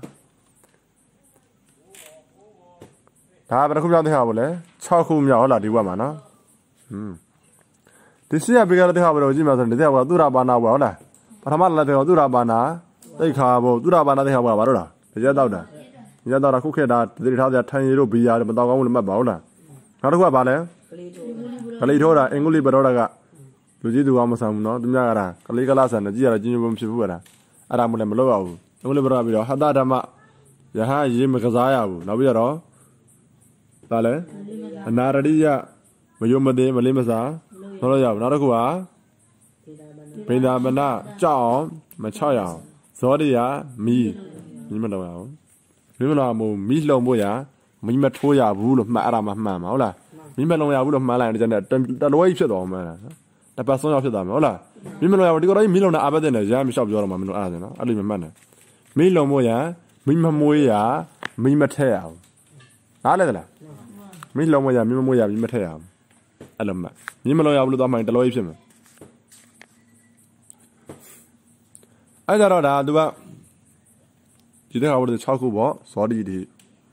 Speaker 1: ဒါဘယ်တစ်ခုမြောက်တဲ့ဟာဘလဲ၆ခုမြောက်ဟုတ်လားဒီဘက်မှာနော်ဟွန်းဒီစီရဘေကတဲ့ဟာဘယ်လိုကြည့်မှာဆိုရင်ဒီတဲ့ဟာကသုရပါဏဘဟုတ်လားပထမလည်းတဲ့ဟာသုရပါဏသိခါဘသုရပါဏတဲ့ဟာဘာလို့လားကြက်တော့တာကြက်တော့တာခုခေတ်ဒါတိထားကြထိုင်ရည်တို့ဘီယာတို့မတော်ကောင်းဘူးလို့မှတ်ပါဟုတ်လားနောက်တစ်ခုကဘာလဲကလေးထိုးတာအင်္ဂလိပ်ဘတော်တာကလူကြီးသူအောင်မဆန်ဘူးနော်သူများကကလေးကလာဆန်တယ်ကြည့်ရတာကြီးကြီးမဖြစ်ဘူးကလားအဲ့ဒါမှလည်းမလုပ်ရဘူးအင်္ဂလိပ်ဘတော်ပြီးတော့ဟတဓမ္မယဟရေးမကစားရဘူးနောက်ပြီးတော့ဒါလဲအနာရတိယမယုံမသိမလေးမစားတော့လို့ရဘူးနောက်တစ်ခုကဗိဒါမနကြောက်အောင်မချောက်ရအောင်ဇောတိယမီးမီးမတော့ရအောင်မီးမတော့မို့မီးလှုံဖို့ရမီးမထိုးရဘူးလို့မှတ်အဲ့ဒါမှမှန်ပါဟုတ်လားမီးမလုံရဘူးလို့မှန်းလိုက်တဲ့တလွဲကြီးဖြစ်သွားမှာလားတပတ်ဆုံးရောက်ဖြစ်သွားမှာဟုတ်လားမီးမလုံရဘူးဒီကတော့မီးလုံတာအဘတဲ့နဲ့ရမ်းမလျှောက်ပြောတော့မှာမင်းတို့အဲ့ဒါနော်အဲ့လိုမှမှတ်တယ်မီးလုံဖို့ရမီးမမွေးရမီးမထက်ရအောင်နားလဲသလားမီးလုံဖို့ရမီးမမွေးရမီးမထက်ရအောင်အဲ့လိုမှတ်မီးမလုံရဘူးလို့သွားမှရင်တလွဲကြီးဖြစ်မှာအဲ့ကြတော့ဒါသူကဒီတဲ့ဟာဘယ်လို၆ခုပေါ့ဇောတိဒီ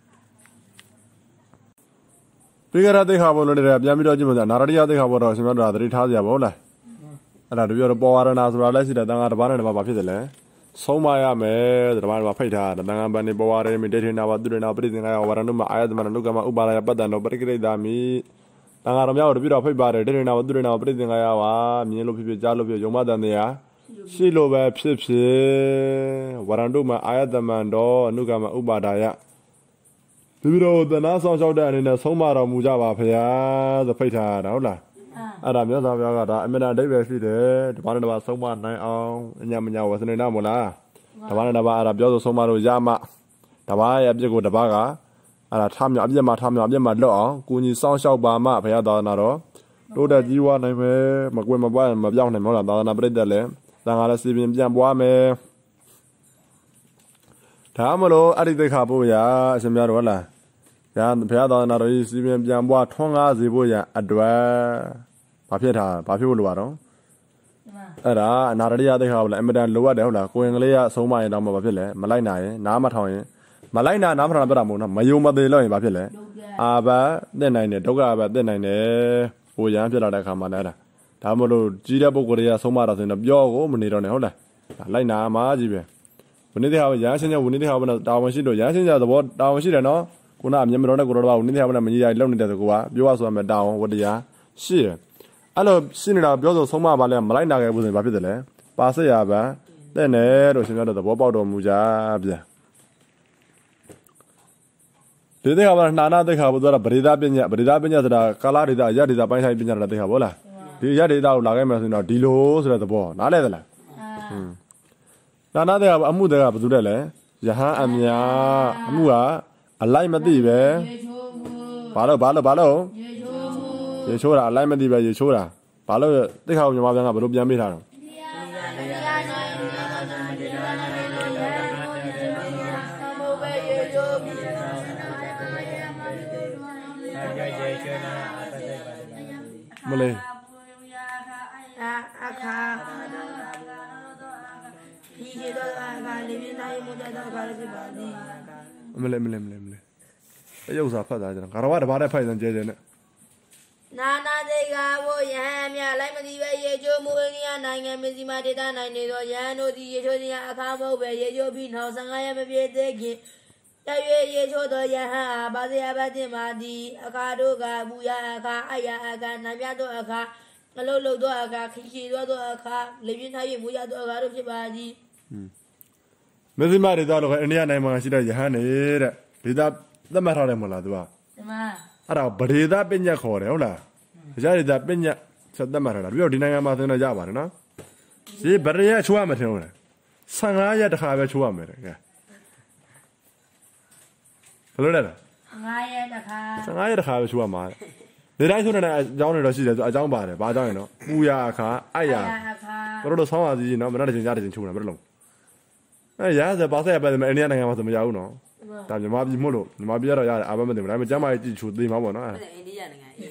Speaker 1: ပိဂရတိခါဘောလို့လည်းပြန်ပြီးတော့ကြည့်မှနာရတိယတိခါဘောတော့ရှင်မတော်သတိထားကြပါဦးလားအဲ့ဒါတပြည့်တော့ပေါ်ဝရဏဆိုတာလည်းရှိတယ်တန်ခါတစ်ပါးနဲ့တစ်ပါးဘာဖြစ်တယ်လဲဆုံးမရမယ်တစ်ပါးတစ်ပါးဖိတ်ထားတန်ခါပန်နေပေါ်ဝရဏမိတေထေနာဝသူရနာပရိသင်္ခါယဝရဏုမအာယတမနနုကမဥပါဒယပတ္တံတော့ပရိကရိတာမိတန်ခါတော်များကိုတပြည့်တော့ဖိတ်ပါတယ်တေထေနာဝသူရနာပရိသင်္ခါယဝမြင်လို့ဖြစ်ဖြစ်ကြားလို့ဖြစ်ယုံမတန်တရားရှိလို့ပဲဖြစ်ဖြစ်ဝရဏုမအာယတမန်တော့အနုကမဥပါဒယဒီလိုသနာဆောင်လျှောက်တဲ့အနေနဲ့ဆုံးမတော်မူကြပါဖေဟာသဖိတ်ထားတာဟုတ်လားအဲ့ဒါမြတ်စွာဘုရားကဒါအမြဲတမ်းအဓိပ္ပာယ်ရှိတယ်တပါးနဲ့တပါးဆုံးမနိုင်အောင်အညမညာဝဆနေနာမို့လားတပါးနဲ့တပါးအဲ့ဒါပြောဆိုဆုံးမလို့ရမှတပါးရဲ့အပြစ်ကိုတပါးကအဲ့ဒါထားမြောက်အပြစ်မှာထားမြောက်အပြစ်မှာလွတ်အောင်ကိုကြီးစောင့်ရှောက်ပါမှဘုရားသာသနာတော်တိုးတက်ကြီးဝါနိုင်မယ်မကွယ်မပွားမပြောင်းနိုင်မဟုတ်လားသာသနာပြည့်တဲ့လဲသံဃာလည်းစီပင်ပြန်ပွားမယ်ဒါမှမလို့အရိသိခါဖို့ရအရှင်များတော်ဟုတ်လားဘုရားဘုရားသာသနာတော်ကြီးစီပင်ပြန်ပွားထွန်းကားစေဖို့ရအတွက်ဘာဖြစ်တာဘာဖြစ်လို့ရတော့အဲ့ဒါအနာရတိယသိခါဟုတ်လားအင်မတန်လိုအပ်တယ်ဟုတ်လားကိုရင်ကလေးကအဆုံးမရင်တော့မှဘာဖြစ်လဲမလိုက်နိုင်ရင်နားမထောင်ရင်မလိုက်နာနားမထောင်ပြတာမဟုတ်နော်မယုံမသေးလို့ရင်ဘာဖြစ်လဲအာဘတက်နိုင်တယ်ဒုက္ခဘတက်နိုင်တယ်ဟိုရန်ဖြစ်လာတဲ့အခါမှာလည်းဒါဒါမှမလို့ကြီးတဲ့ပုဂ္ဂိုလ်တွေကဆုံးမတာဆိုရင်တော့ပြောကိုမနေတော့နဲ့ဟုတ်လားလိုက်နာမှာကြီးပဲဝိနည်းတရားရဟန်းရှင်ကျဝိနည်းတရားဘတာဝန်ရှိလို့ရဟန်းရှင်ကျသဘောတာဝန်ရှိတယ်နော်ခုနအမြင်မတော်တဲ့ကိုတော်တော်ဝိနည်းတရားဘနဲ့မကြီးရလုံနေတဲ့ဆိုကပြောရဆိုရမယ်တာဝန်ဝတရားရှိတယ်အဲ့လိုရှိနေတာပြောဆိုဆုံးမပါလဲမလိုက်နာခဲ့ဘူးဆိုရင်ဘာဖြစ်တယ်လဲပါစရပါတဲ့နဲ့လို့ရှင်ပြတဲ့သဘောပေါက်တော်မူကြဗျာဒီတဲ့ကဘာနာနာတဲ့ခါဘုရားပရိသပညာပရိသပညာဆိုတာကာလဒေတာရဒေတာပိုင်းဆိုင်ပညာတဲ့ခါဘောလားဒီရဒေတာကိုလာခဲ့မယ်ဆိုရင်တော့ဒီလိုဆိုတဲ့သဘောနားလဲသလားဟွန်းနာနာတဲ့ကအမှုတဲ့ကဘာလို့လဲလဲယဟန်အမြအမှုကအလိုက်မသိပဲဘာလို့ဘာလို့ဘာလို့ရေချိုးတာအလိုက်မသိပဲရေချိုးတာဘာလို့တိခါကိုညီမပြန်ကဘယ်လိုပြန်ပေးထားတော့မလေးအခါဒီကျေတော့အခါလေးပြနိုင်မှုတဲ့အခါလေးဖြစ်ပါသည်မလေးမလေးမလေးမလေးအယုတ်စာဖတ်တာကျတော့ကာရဝတဘာတဲ့ဖိုက်စံကျဲကျဲနဲ့နာနာသိကဘို့ယဟန်မြလိုက်မသိပဲရေချိုးမူအိန္ဒိယနိုင်ငံမစ္စည်းမဒေသနိုင်နေသောယဟန်တို့သည်ရေချိုးခြင်းအခါမဟုတ်ပဲရေချိုးပြီးနောက်ဆယ်ငါးရက်မပြည့်သေးခင်တရွေရေချိုးသောယဟန်အားဘာသာဘတ်တင်ပါသည်အခါတို့ကမူရအခါအယအခါနာမြသောအခါအလုံးလုံးသောအခါခရှိသောသောအခါလေပြင်းထား၍မူရသောအခါတို့ဖြစ်ပါသည်မစ္စည်းမဒေသလောကအိန္ဒိယနိုင်ငံမှာရှိတဲ့ယဟန်နေတဲ့ဒေသသတ်မှတ်ထားတယ်မဟုတ်လားသူကမှန်အဲ့ဒါဗရေသပညာခေါ်တယ်ဟုတ်လားရရတဲ့ပညာဆက်သတ်မှတ်ထားတာပြီးတော့ဒီနိုင်ငံမှာသင်တော့ရပါတယ်နော်ဒီဗရေရချိုးရမယ်ထင်လို့ဆယ်ငါးရက်တစ်ခါပဲချိုးရမယ်တဲ့ကဲဘယ်လိုလဲလဲငါးရက်တစ်ခါဆယ်ငါးရက်တစ်ခါပဲချိုးရမှာနေတိုင်းဆိုတဲ့အကြောင်းတွေတော့ရှိတယ်ဆိုအကြောင်းပါတယ်ဘာအကြောင်းလဲနော်ပူရအခါအိုက်ရအခါတို့တို့ဆောင်းပါစီနော်မနေ့ကချင်းကြားတဲ့ချင်းချိုးတာဘယ်လိုလုံးအဲရစပါဆက်ရပဲအိန္ဒိယနိုင်ငံမှာဆိုမရဘူးနော်ဒါမြန်မာပြည်မို့လို့မြန်မာပြည်ကတော့ရတယ်အာဘမသိဘူးဒါပေမဲ့ကျမ်းမာရေးကြည့်ချိုးသိမှာပေါ့နော်အိန္ဒိယနိုင်ငံအေး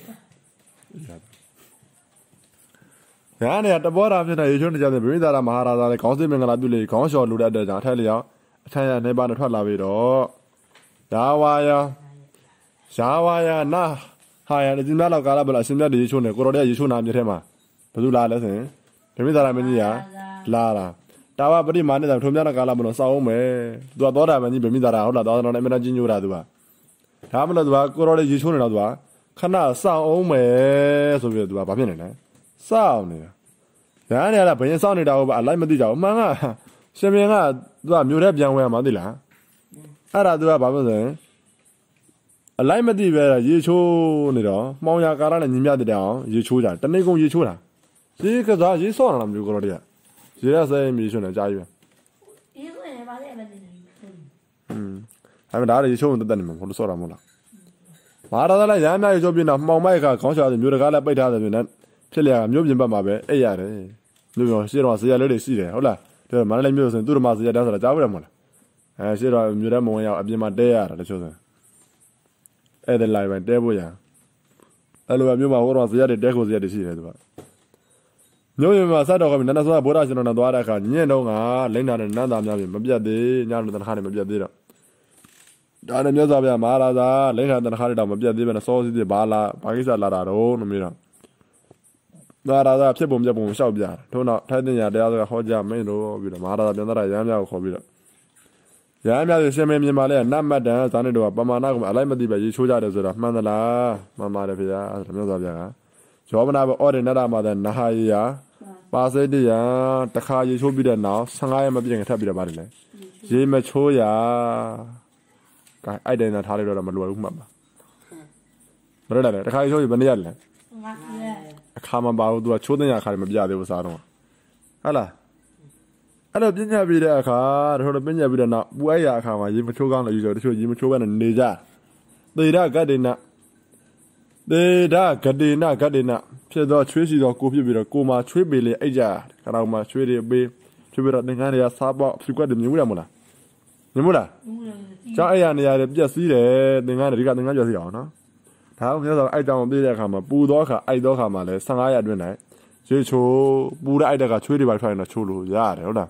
Speaker 1: ညာနေတဘောတာဖြစ်တဲ့ရေချိုးနေကြတဲ့ဗိမိသာရမဟာရာဇာလည်းခေါင်းစစ်မင်္ဂလာပြုလေခေါင်းလျှော်လူတဲ့အတွက်ကြောင့်အထက်လျောက်အထက်ရနေပါနဲ့ထွက်လာပြီးတော့ယာဝါယယာဝါယနာဟာယဒီများတော့ကာလဘလအရှင်မြတ်ရေချိုးနေကိုရော်တဲ့ရေချိုးနာမြေထဲမှာဘယ်သူလာလဲဆိုရင်ဗိမိသာရမင်းကြီးကလာတာတာဝပရိမာနဲ့ထုံများတဲ့ကာလမလို့စောက်အောင်မယ်သူကသောတာပန်ကြီးဗိမိသာရဟုတ်လားသောတာတော်နဲ့အမြဲတမ်းကြီးညိုတာသူကဒါမှမဟုတ်သူကကိုရော်တဲ့ရေချိုးနေတော့သူကခဏစောက်အောင်မယ်ဆိုပြီးတော့သူကဘာဖြစ်နေလဲစောက်နေတာညာနေရတာဘယင်စောက်နေတာဟုတ်ပါအလိုက်မသိကြဘူးအမှန်ကရှင်မင်းကသူကမြို့ထဲပြန်ဝင်ရမှာသိလားအဲ့ဒါသူကဘာဖြစ်လဲအလိုက်မသိပဲရေချိုးနေတော့မှောင်ရကာရနဲ့ညီမြတဲ့တောင်ရေချိုးကြတနေ့ကုန်ရေချိုးတာရေကစားရေစောက်လာမျိုးကတော့တည်းရေရဆိုင်မြေရှင်နဲ့ကြားယူရေဆိုရင်ဘာလဲမသိဘူးอืมအဲ့ဒါဒါရေချိုးတက်တက်နေမှာဘလို့စောက်တာမဟုတ်လားမာရသာလည်းရမ်းများရေချိုးပြင်းတော့မှောင်မိုက်ကခေါင်းချာမျိုးတကားလည်းပိတ်ထားတယ်ပြင်းနဲ့ဖြစ်လျာမျိုးပြင်ဘက်မှာပဲအဲ့ရတယ်မျိုးပြောရှေ့တော့ဇေယျလေးတွေရှိတယ်ဟုတ်လားဒါမှလည်းမျိုးဆိုရင်သူ့ဓမ္မဇေယျတန်းဆိုတာကြားဘူးတယ်မဟုတ်လားအဲရှေ့တော့မျိုးတဲ့မဝင်ရောက်အပြင်မှာတဲရတာတချို့ဆိုအဲ့ဒါလိုက်ပဲတဲဖို့ရအဲ့လိုမျိုးမှာဟိုတော့ဇေယျတွေတဲကိုဇေယျတွေရှိတယ်သူကမျိုးပြင်မှာစတော့ကနန္ဒသောဗုဒ္ဓရှင်တော်နဲ့သွားတဲ့အခါညင်တော့ကလိမ့်နာတဲ့နန္ဒာများပြင်မပြတ်သေးညတော့တခါနဲ့မပြတ်သေးတော့ဒါနဲ့မြတ်စွာဘုရားမဟာရာဇာလိမ့်နာတခါတွေတော့မပြတ်သေးပဲနဲ့စောစီးစီးဘာလာဘာကိစ္စလာတာတော့လို့မျိုးတော့မဟာရာဇာဖြစ်ပုံပြပုံလျှောက်ပြထို့နောက်ထိုက်တင်ရတရားစကားဟောကြားမင်းတို့ပြီးတော့မဟာရာဇာပြန်သားရရမ်းများကိုခေါ်ပြီးတော့ရမ်းများရှင်မင်းမြန်မာလဲနတ်မတ်တန်ဇာနေတို့ကပမာဏကအလိုက်မသိပဲရေချိုးကြတယ်ဆိုတာမှန်သလားမှန်ပါတယ်ဖေ။အဲ့ဒါမြတ်စွာဘုရားကယောမနာဘအော်ရနတမှာတဲ့နဟာရီယာပါစေတရတခါရေချိုးပြီးတဲ့နောက်ဆယ်ငါးရက်မပြည့်ခင်ထပ်ပြီးတော့ပါတယ်လေရေမချိုးရကဲအဲ့တဲ့နာထားလိုက်တော့မလွယ်ဘူးမှတ်ပါဘယ်လိုလဲတခါရေချိုးပြီးဘယ်နည်းရလဲအခါမပါဘူးသူကချိုးတဲ့အခါတွေမပြသေးဘူးစားတော့ဟုတ်လားအဲ့တော့ပညာပြီးတဲ့အခါတို့ပညာပြီးတဲ့နောက်ပူအိုက်ရအခါမှာရေမချိုးကောင်းလို့ယူဆိုတချို့ရေမချိုးဘဲနဲ့နေကြသေရဂတ္တိနသေရဂတ္တိနဂတ္တိနဖြစ်တော့ချွေးစီတော့ကိုဖြစ်ပြီးတော့ကိုမှာချွေးပေလေအိတ်ကြခါတော့မှချွေးတွေပေးချွေးပြီးတော့သင်္ကန်းတွေကစားပေါက်ဖြူကွက်တွေမြင်မှုလားမလားမြင်မှုလားကျောင်းအဲ့ရနေရာတွေပြက်စီးတယ်သင်္ကန်းတွေဒီကသင်္ကန်းပြက်စီးအောင်နော်ဒါအောင်ပြောတော့အဲ့တောင်ပြေးတဲ့အခါမှာပူတော့အခါအိုက်တော့အခါမှာလဲဆယ်ငါးရက်အတွင်းနိုင်ရေချိုးပူတဲ့အိုက်တက်ကချွေးတွေပါထွက်ရင်တော့ချိုးလို့ရတယ်ဟုတ်လား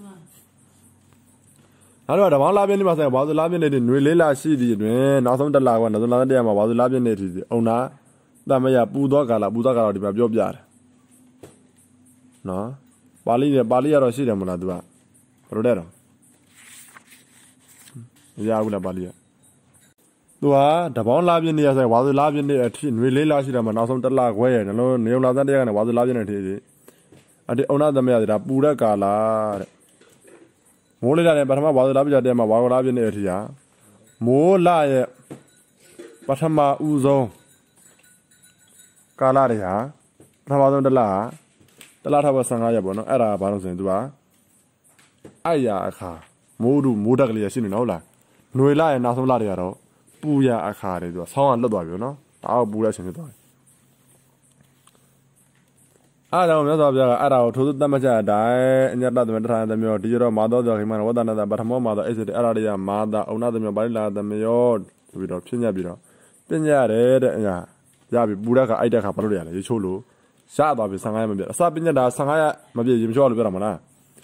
Speaker 1: အဲ့တော့တပေါင်းလာပြင်းနေမှာဆိုရင်ဘာလို့လာပြင်းနေတယ်ຫນွေလေးလာရှိသည်အတွင်းနောက်ဆုံးတစ်လကနောက်ဆုံးလာတဲ့တရမှာဘာလို့လာပြင်းနေသည်အုံနာတမရပူတော့ကာလာပူတော့ကာလာဒီမှာပြောပြတယ်နော်ပါဠိနဲ့ပါဠိရတော့ရှိတယ်မလား तू ကဘယ်လိုလဲတော့ရဘူးလားပါဠိကသူကတပေါင်းလာပြင်းနေရဆိုရင်ဝါစုလာပြင်းနေအထိຫນွေလေးလာရှိတယ်မှာနောက်ဆုံးတစ်လခွဲရနှလုံးနေုံလာတဲ့တရားကနေဝါစုလာပြင်းနေတယ်အဒီအုံနာသမယဒါပူတဲ့ကာလာတဲ့မိုးလေးလာတယ်ပထမဝါသလာပြကြတဲ့မှာဝါကလာပြနေတဲ့အထီဟာမိုးလာရဲ့ပထမဦးဆုံးကာလာတွေဟာပထမဆုံးတလားတလားထပ်ဆန်ကားရပေါ့နော်အဲ့ဒါဘာလို့ဆိုရင် तू ကအဲ့ရအခါမိုးတို့မိုးတက်ကလေးရရှိနေနော်ဟုတ်လားຫນွေလာရဲ့နောက်ဆုံးလာတွေကတော့ပူရအခါတွေ तू ဆောင်းကလွတ်သွားပြီနော်ဒါကပူတဲ့အချိန်ဖြစ်သွားတယ်အားကြောင့်မြတ်စွာဘုရားကအဲ့ဒါကိုထိုးသတ်မှတ်ကြတဲ့အတိုင်းအညတသမထရသမယောဒီရောမာသောတော်ခိမနဝဒနာတပထမောမာသောအဲ့စတဲ့အဲ့ဒါတွေကမာသာအုံနာသမယောပါဠိလာသမယောဆိုပြီးတော့ဖြစ်ညက်ပြီးတော့ပညာရတယ်တဲ့အညာရပြီပူတဲ့ခါအိုက်တဲ့ခါဘာလို့ရလဲရေချိုးလို့ရသွားပြီဆံငါးရမပြတ်အစပညာတာဆံငါးရမပြတ်ရေမချိုးရလို့ပြောတာမလား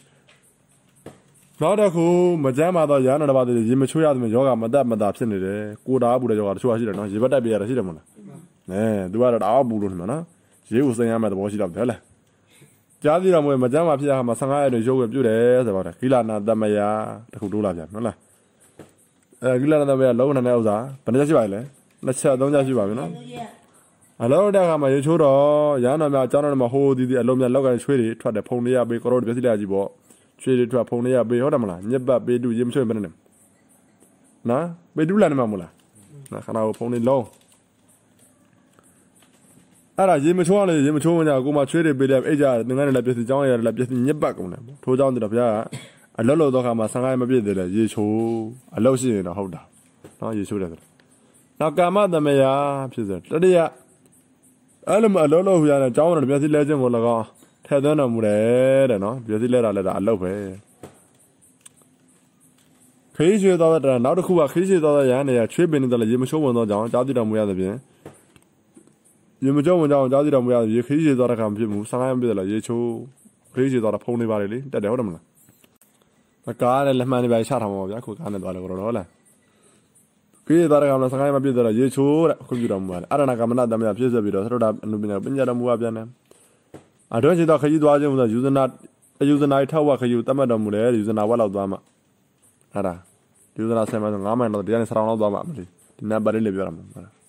Speaker 1: နောက်တစ်ခုမကြမ်းပါတော့ရဟန္တာတစ်ပါးတည်းရေမချိုးရသမျှယောဂမတတ်မတာဖြစ်နေတယ်ကိုတာပူတဲ့ယောဂတချို့ရှိတယ်နော်ရေဘက်တိုက်ပြရတာရှိတယ်မလားနဲ तू ကတော့တအားပူလို့နေမှာနော်ရေကိုစိန်ရမယ်သဘောရှိတော့တယ်ဟဲ့လားကြားသိတော့မွေမကြမ်းပါဖြစ်ရမှာဆံငါးရတွေရုပ်ွယ်ပြုတ်တယ်ဆိုတော့ဂိလာနာတမယတခုတိုးလာပြန်ဟုတ်လားအဲဂိလာနာတမယလုံးနေတဲ့ဥစ္စာဘယ်နှချက်ရှိပါလဲနှစ်ချက်သုံးချက်ရှိပါပြီနော်အလုံးတဲ့ခါမှာရေချိုးတော့ရဟန္တာများအကြောင်းတော်မှာဟိုးဒီဒီအလုံးများလောက်ကန်ချွေးတွေထွက်တယ်ဖုံလေးရပေးကိုရောပြစီလာကြည့်ပေါ့ချွေးတွေထွက်ဖုံလေးရပေးဟုတ်တယ်မလားညက်ပတ်ပေးတူရေမချွေးမနေနဲ့နော်ပေးတူလာနေမှာမလားနော်ခဏကိုဖုံလေးလုံးအဲ့ဒါရေမချိုးရလေရေမချိုးမကြကိုမှချွေးတွေပေးတယ်အဲ့ကြငငယ်နဲ့လည်းပြစီကြောင်းရတယ်လည်းပြစီညက်ပတ်ကုန်တယ်ထိုးကြောင်းတယ်ဘုရားအလုံးလုံးတော့ခါမှာဆံငါးမပြည့်သေးလေရေချိုးအလုံးရှိရင်တော့ဟုတ်တာနော်ရေချိုးတယ်နောက်ကာမသမယဖြစ်စေတတိယအဲ့လိုမအလုံးလုံးဟူရတယ်ကြောင်းတယ်ပြစီလဲခြင်းကို၎င်းထဲသွင်းတော်မူတယ်တဲ့နော်ပြစီလဲတာလည်းဒါအလုံးပဲခရီးရွှေတော်တဲ့နောက်တစ်ခုကခရီးရွှေတော်တဲ့ရဟန်းတွေကချွေးပင်နေတယ်ရေမချိုးဝင်တော့ကြောင်းကြားသိတော်မူရသဖြင့်ရေမချိုးဝင်ကြောင်းကြားသိတော်မူရရေခရီးရွှေတော်တဲ့ခါမဖြစ်ဘူးဆံငါးမပြည့်တယ်လားရေချိုးခရီးရွှေတော်တဲ့ဖုံးနေပါလေလေတက်တယ်ဟုတ်တယ်မလားအကားနဲ့လက်မှန်တွေပဲချထားမှာပါဗျာခုကားနဲ့သွားလို့တော့ဟုတ်လားခရီးသွားတဲ့ကောင်လည်းဆံငါးမပြည့်တော့ရေချိုးတဲ့ခွင့်ပြုတော်မူပါတယ်အရဏကမနတမယပြည့်စုံပြီးတော့သရဒအနုပညာပညာတော်မူပါပြန်တယ်အတွင်းရှိတော့ခရီးသွားခြင်းဆိုယူဇနာယူဇနာထောက်ဝခရီးတတ်မှတ်တော်မူတယ်ယူဇနာဝက်လောက်သွားမှာဟာလားယူဇနာဆယ်မိုင်ဆိုငါးမိုင်တော့တရားနဲ့ဆရာအောင်လောက်သွားမှာမလို့ဒီနံပါတ်လေးလေးပြောရမှာဟုတ်လား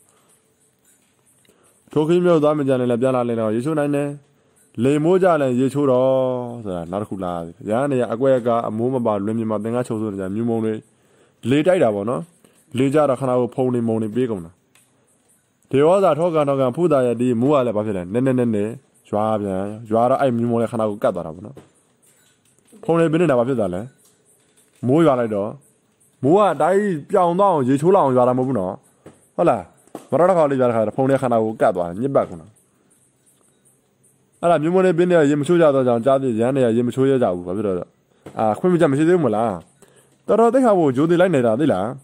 Speaker 1: ထိုခရီးမျိုးသွားမကြတယ်လည်းပြန်လာလဲတော့ရေချိုးနိုင်တယ်လေမိုးကြလည်းရေချိုးတော့ဆိုတာနောက်တစ်ခုလာရဟန်းနေရအကွက်ကအမိုးမပါလွင်မြမှာသင်္ကားချုပ်ဆိုနေကြမြူမုံတွေလေတိုက်တာပေါ့နော်လေကြတော့ခဏကိုဖုံနေမုံနေပေးကုန်တာဒေဝဇာထောကန်ထောကန်ဖူးတာရဲ့ဒီမိုးကလည်းဘာဖြစ်လဲနည်းနည်းနည်းနည်းရွာပြန်ရွာတော့အဲ့မြူမုံလည်းခဏကိုကတ်သွားတာပေါ့နော်ဖုံနေပေးနေတာဘာဖြစ်တာလဲမိုးရွာလိုက်တော့မိုးကတိုင်းပြောင်တော့ရေချိုးလောက်အောင်ရွာတာမဟုတ်ဘူးနော်ဟုတ်လားမတော်တော့ခါလေးရွာတဲ့ခါဖုံနေခဏကိုကတ်သွားညစ်ပတ်ကုန်တာအဲ့ဒါမြူမုံလေးပေးနေရေမချိုးကြတော့ကြောင်ကြားသေးရမ်းနေရေမချိုးရကြဘူးဘာဖြစ်တော့အာခွင့်မကြမရှိသေးဘူးမလားတော်တော်သိခါဖို့ဂျိုးသေးလိုက်နေတာသိလား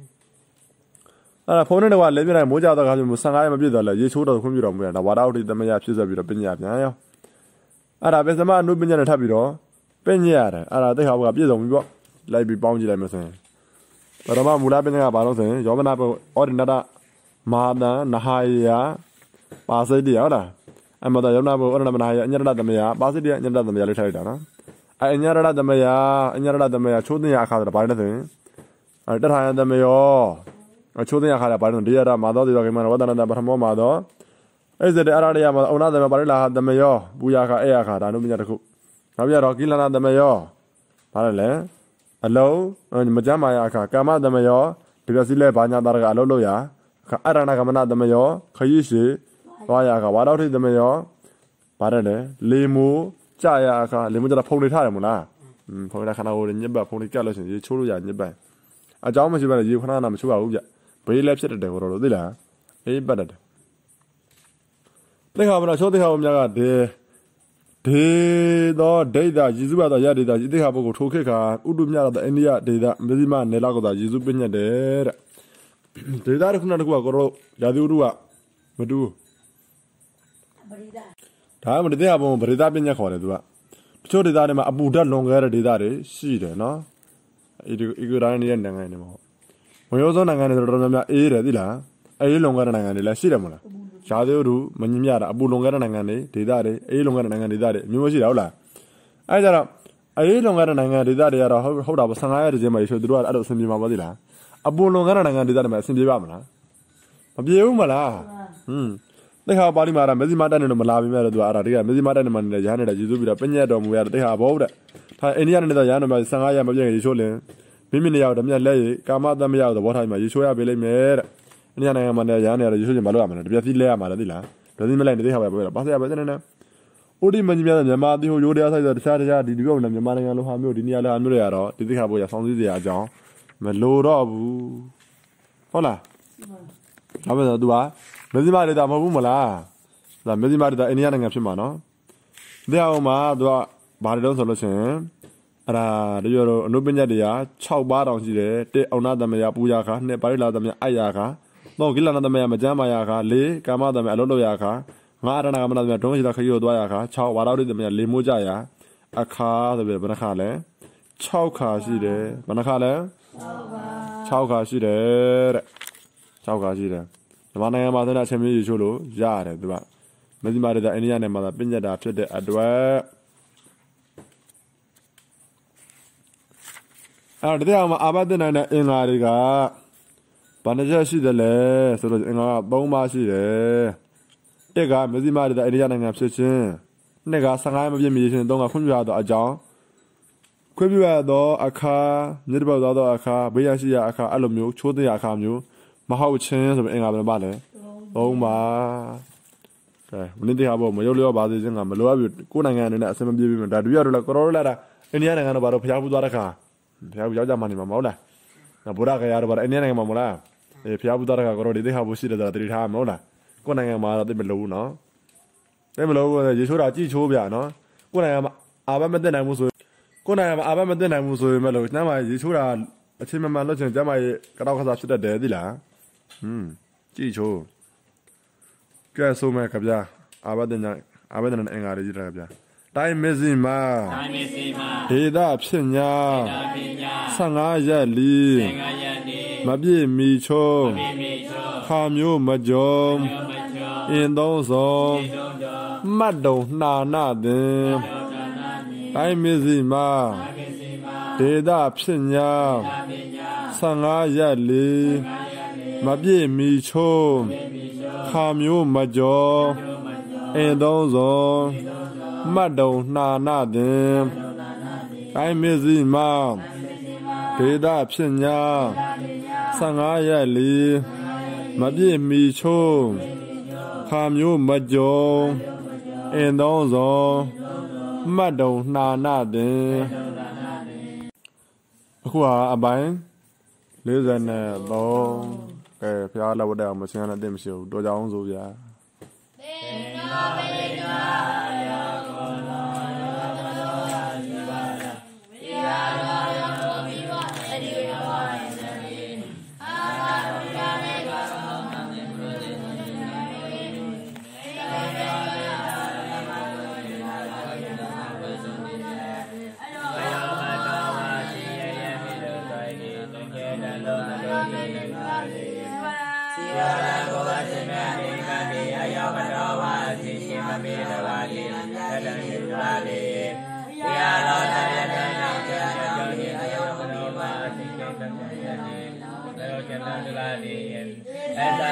Speaker 1: အဲ့ဒါဖုန်းနဲ့တော့လဲပြလိုက်မိုးကြတော့ခါမျိုးဆံကားရမပြည့်တော့လဲရေချိုးတော့ခွင့်ပြုတော်မူရတာဝါဒဥဒိသမယဖြစ်ဆက်ပြီးတော့ပညာပြန်ရောအဲ့ဒါပဲသမအနုပညာနဲ့ထပ်ပြီးတော့ပညာရတယ်အဲ့ဒါသိခါဖို့ကပြည့်စုံပြီပေါ့လိုက်ပြီးပေါင်းကြည့်လိုက်မယ်ဆိုရင်ပရမမူလပညာကဘာလို့ဆိုရင်ယောမနာဩဒိနတမာဒံနဟာယပါစိတ္တဟုတ်လားအမတယောနာဘောဩဒိနမနာယအညရတသမယပါစိတ္တအညရတသမယလေးထားလိုက်တာနော်အဲ့အညရတသမယအညရတသမယချိုးတင်ရအခါဆိုတာဘာလဲဆိုရင်အဲ့တထာယသမယောအချိုးတင်ရခါလည်းဘာလို့ဒီရတာမာသောတိတော်ကိမနဝဒနာတပထမောမာသောအဲ့စတဲ့အရာတွေကမှာအုံနာသမပါရိလာသမယောဘူယာခအဲ့ရခါဒါနုပညာတစ်ခုနောက်ပြတော့ကိလနာသမယောဘာလဲလဲအလုံးမကြမ်းမာရအခါကာမသမယောဒီပစီလဲဘာညာတာကအလုံးလို့ရအခါအရဏကမနသမယောခရီးရှိသွားရအခါဝါတော်ထိသမယောဘာလဲလဲလေမူကြာရအခါလေမူကြတာဖုံနေထားတယ်မို့လားอืมဖုံနေတာခဏဟိုညစ်ပတ်ဖုံနေကြက်လို့ရှင်ရေချိုးလို့ရညစ်ပတ်အကြောင်းမရှိဘဲရေခဏနာမချိုးရဘူးဗျဘေးလည်းဖြစ်တယ်ဘောတော့သိလားအေးပတ်တယ်သိခါမလားချိုးသိခါဘုရားကဒေဒေတော့ဒိဋ္ဌယေစုရတော့ရဒေတာဤသိခါပုဂ္ဂိုလ်ထိုခေတ်ခါဥတုမြတော့အိန္ဒိယဒေတာမဇိမနယ်လောက်ကတော့ယေစုပညတ်တယ်တဲ့ဒေတာတစ်ခုနဲ့တစ်ခုကကိုတော့ယာတိဥတုကမတူပရိဒါဒါမှမဟုတ်တရားပုံပရိဒါပညတ်ခေါ်တယ်သူကတချို့ဒေတာတွေမှာအပူဓာတ်လွန်ခဲ့တဲ့ဒေတာတွေရှိတယ်နော်အဲဒီအီဂရိုင်းရဲ့နိုင်ငံတွေမှာဝင်ရောစုံနိုင်ငံတွေတော်တော်များများအေးတယ်သိလားအေးလုံခဲ့တဲ့နိုင်ငံတွေလည်းရှိတယ်မို့လားရာသီဥတုမငြင်းမြတာအပူလုံခဲ့တဲ့နိုင်ငံတွေဒေသတွေအေးလုံခဲ့တဲ့နိုင်ငံဒေသတွေအမျိုးမျိုးရှိတာဟုတ်လားအဲကြတော့အေးလုံခဲ့တဲ့နိုင်ငံဒေသတွေကတော့ဟုတ်တာပေါ့ဆံငါးရက်တည်းမှာဆိုသူတို့ကအဲ့လိုအဆင်ပြေမှာပါသိလားအပူလုံခဲ့တဲ့နိုင်ငံဒေသတွေမှာအဆင်ပြေပါမလားမပြေဘူးမလားဟွန်းတိခါပါဠိမှာမဇ္ဈိမတတ်နေတော့မလာပြီမဲ့သူအဲ့ဒါတကယ်မဇ္ဈိမတတ်နေမှလည်းရဟန်းနေတာယေရှုပြီးတော့ပညတ်တော်မူရတဲ့တိခါဘောတဲ့ဒါအိန္ဒိယနေတဲ့ရဟန်းတော်မှာဆယ်ငါးရက်မပြည့်ယေရှုလင်မိမိနေရောက်တော့မြတ်လဲကာမတမရောက်တော့ဘောထားမှာယေရှုရပေးလိမ့်မယ်တဲ့အိန္ဒိယနိုင်ငံမှာလည်းရဟန်းနေရယေရှုရှင်မလုပ်ရမှာတပြက်စီလဲရမှာလေသိလားတပြက်စီမလိုက်နေတိခါပဲပြောတာပါဆရာပဲစနေနေဥဒိမကြီးများမြန်မာတိဟိုရိုးတရားဆိုင်ဆိုတခြားတခြားဒီဒီဘက်နဲ့မြန်မာနိုင်ငံလိုဟာမျိုးဒီနေရာလိုဟာမျိုးတွေကတော့ဒီတိခါပေါ်ရဆောင်းစည်းစရာအကြောင်းမလိုတော့ဘူးဟုတ်လားဒါပဲဆိုသူကမဇ္ဈိမဒေတာမဟုတ်ဘူးမလားဒါမဇ္ဈိမဒေတာအိန္ဒိယနိုင်ငံဖြစ်မှာနော်ဒီအောင်မှာသူကဘာတွေတော့ဆိုလို့ရှိရင်အဲ့ဒါတို့ရတော့အနုပညာတရား၆ပါးတောင်ရှိတယ်တစ်အောင်နာသမယပူရာခါနှစ်ပါရိလာသမယအိုက်ရာခါသုံးကိလနာသမယမကြမ်းမာရာခါလေးကာမသမယအလုံးလို့ရာခါငါအရဏကမနာသမယဒုံးရှိတာခရီးကိုသွားရာခါ၆ဝါတော်သမယလေးမိုးကြရာအခါဆိုပြီးဘယ်နှခါလဲ၆ခါရှိတယ်ဘယ်နှခါလဲ၆ခါရှိတယ်တဲ့၆ခါရှိတယ်မြန်မာနိုင်ငံမှာတဲ့အချင်းမျိုးရေချိုးလို့ရတယ်သူကမဇ္ဈိမဒေတာအိန္ဒိယနယ်မှာပညတ်တာဖြစ်တဲ့အတွက်အဲ့တော့တရားမှာအာဘတဲ့နိုင်တဲ့အင်္ဂါတွေကဘာနှချက်ရှိတယ်လဲဆိုတော့အင်္ဂါက၃ပါးရှိတယ်တစ်ကမဇ္ဈိမဒေတာအိန္ဒိယနိုင်ငံဖြစ်ခြင်းနှစ်ကဆယ်ငါးမပြည့်မီခြင်းသုံးကခွင့်ပြုရသောအကြောင်းခွင့်ပြုရသောအခါမြစ်ပေါ်သောအခါဘေးရရှိရအခါအဲ့လိုမျိုးချိုးတဲ့အခါမျိုးမဟုတ်ချင်းဆိုပြီးအင်္ဂါဘယ်နှပါလဲသုံးပါကဲမင်းတရားပေါ်မရုပ်လျောပါသေးခြင်းကမလိုအပ်ဘူးကိုယ်နိုင်ငံအနေနဲ့အစမပြေပြီဒါတူရတော့လားကိုရိုလာတာအိန္ဒိယနိုင်ငံတော့ဘာလို့ဖျားဖူးသွားတဲ့ခါဖျားဖူးရောက်ကြမှာနေမှာမဟုတ်လားဗုဒ္ဓဂယာတော့ဘာအိန္ဒိယနိုင်ငံမှာမလားအေးဖျားဖူးသွားတဲ့ခါကိုရိုဒီတရားဖို့ရှိတယ်ဆိုတာတတိထားမဟုတ်လားကိုယ်နိုင်ငံမှာတော့သိမလို့ဘူးနော်သိမလို့ရေချိုးတာကြည့်ချိုးပြနော်ကိုယ်နိုင်ငံမှာအာဘမသိနိုင်ဘူးဆိုကိုယ်နိုင်ငံမှာအာဘမသိနိုင်ဘူးဆိုရင်မလို့ကျမ်းမာရေချိုးတာအချင်းမှန်မှန်လို့ချင်းကျမ်းမာရေကတော့ခါစားဖြစ်တတ်တယ်သိလားဟွန်းကြည့်ချိုးကဲဆိုမဲ့ခဗျာအာဘတဲ့နိုင်အာဘတဲ့နိုင်အင်္ဂါရေးကြတာဗျာတိုင်းမဇ္ဈိမတိုင်းမဇ္ဈိမဒေတာဖြစ်ညာဒေတာဖြစ်ညာဆယ်ငါးရက်လီဆယ်ငါးရက်လီမပြည့်မီချုံမပြည့်မီချုံခါမျိုးမကြုံမမျိုးမကြုံအင်းသုံးစုံအင်းသုံးစုံမတ်တုံနှာနာတင်တိုင်းမဇ္ဈိမဒေတာဖြစ်ညာဆယ်ငါးရက်လီမပြည့်မီချုံခါမျိုးမကြောအင်းသုံးစုံမတ်တုံနှာနာတင်တိုင်းမဇ္ဈိမဒေတာဖြစ်ညာဆယ်ငါးရက်လီမပြည့်မီချုံခါမျိုးမကြောအင်းသုံးစုံမတ်တုံနှာနာတင်အခုကအပိုင်းလေးဆယ်နဲ့သုံးကဲဖျားလောက်တဲ့အောင်မစင်းရတဲ့မရှိဘူးတော်ကြအောင်ဆိုဗျာသေနောပိဋကယောကောနောယောကောနောဒီပါဒဝိယာရောယောမိဘအဒီယောယသတိအာရုံရမေကောမမေဘုရေသေနောပိဋကယောသ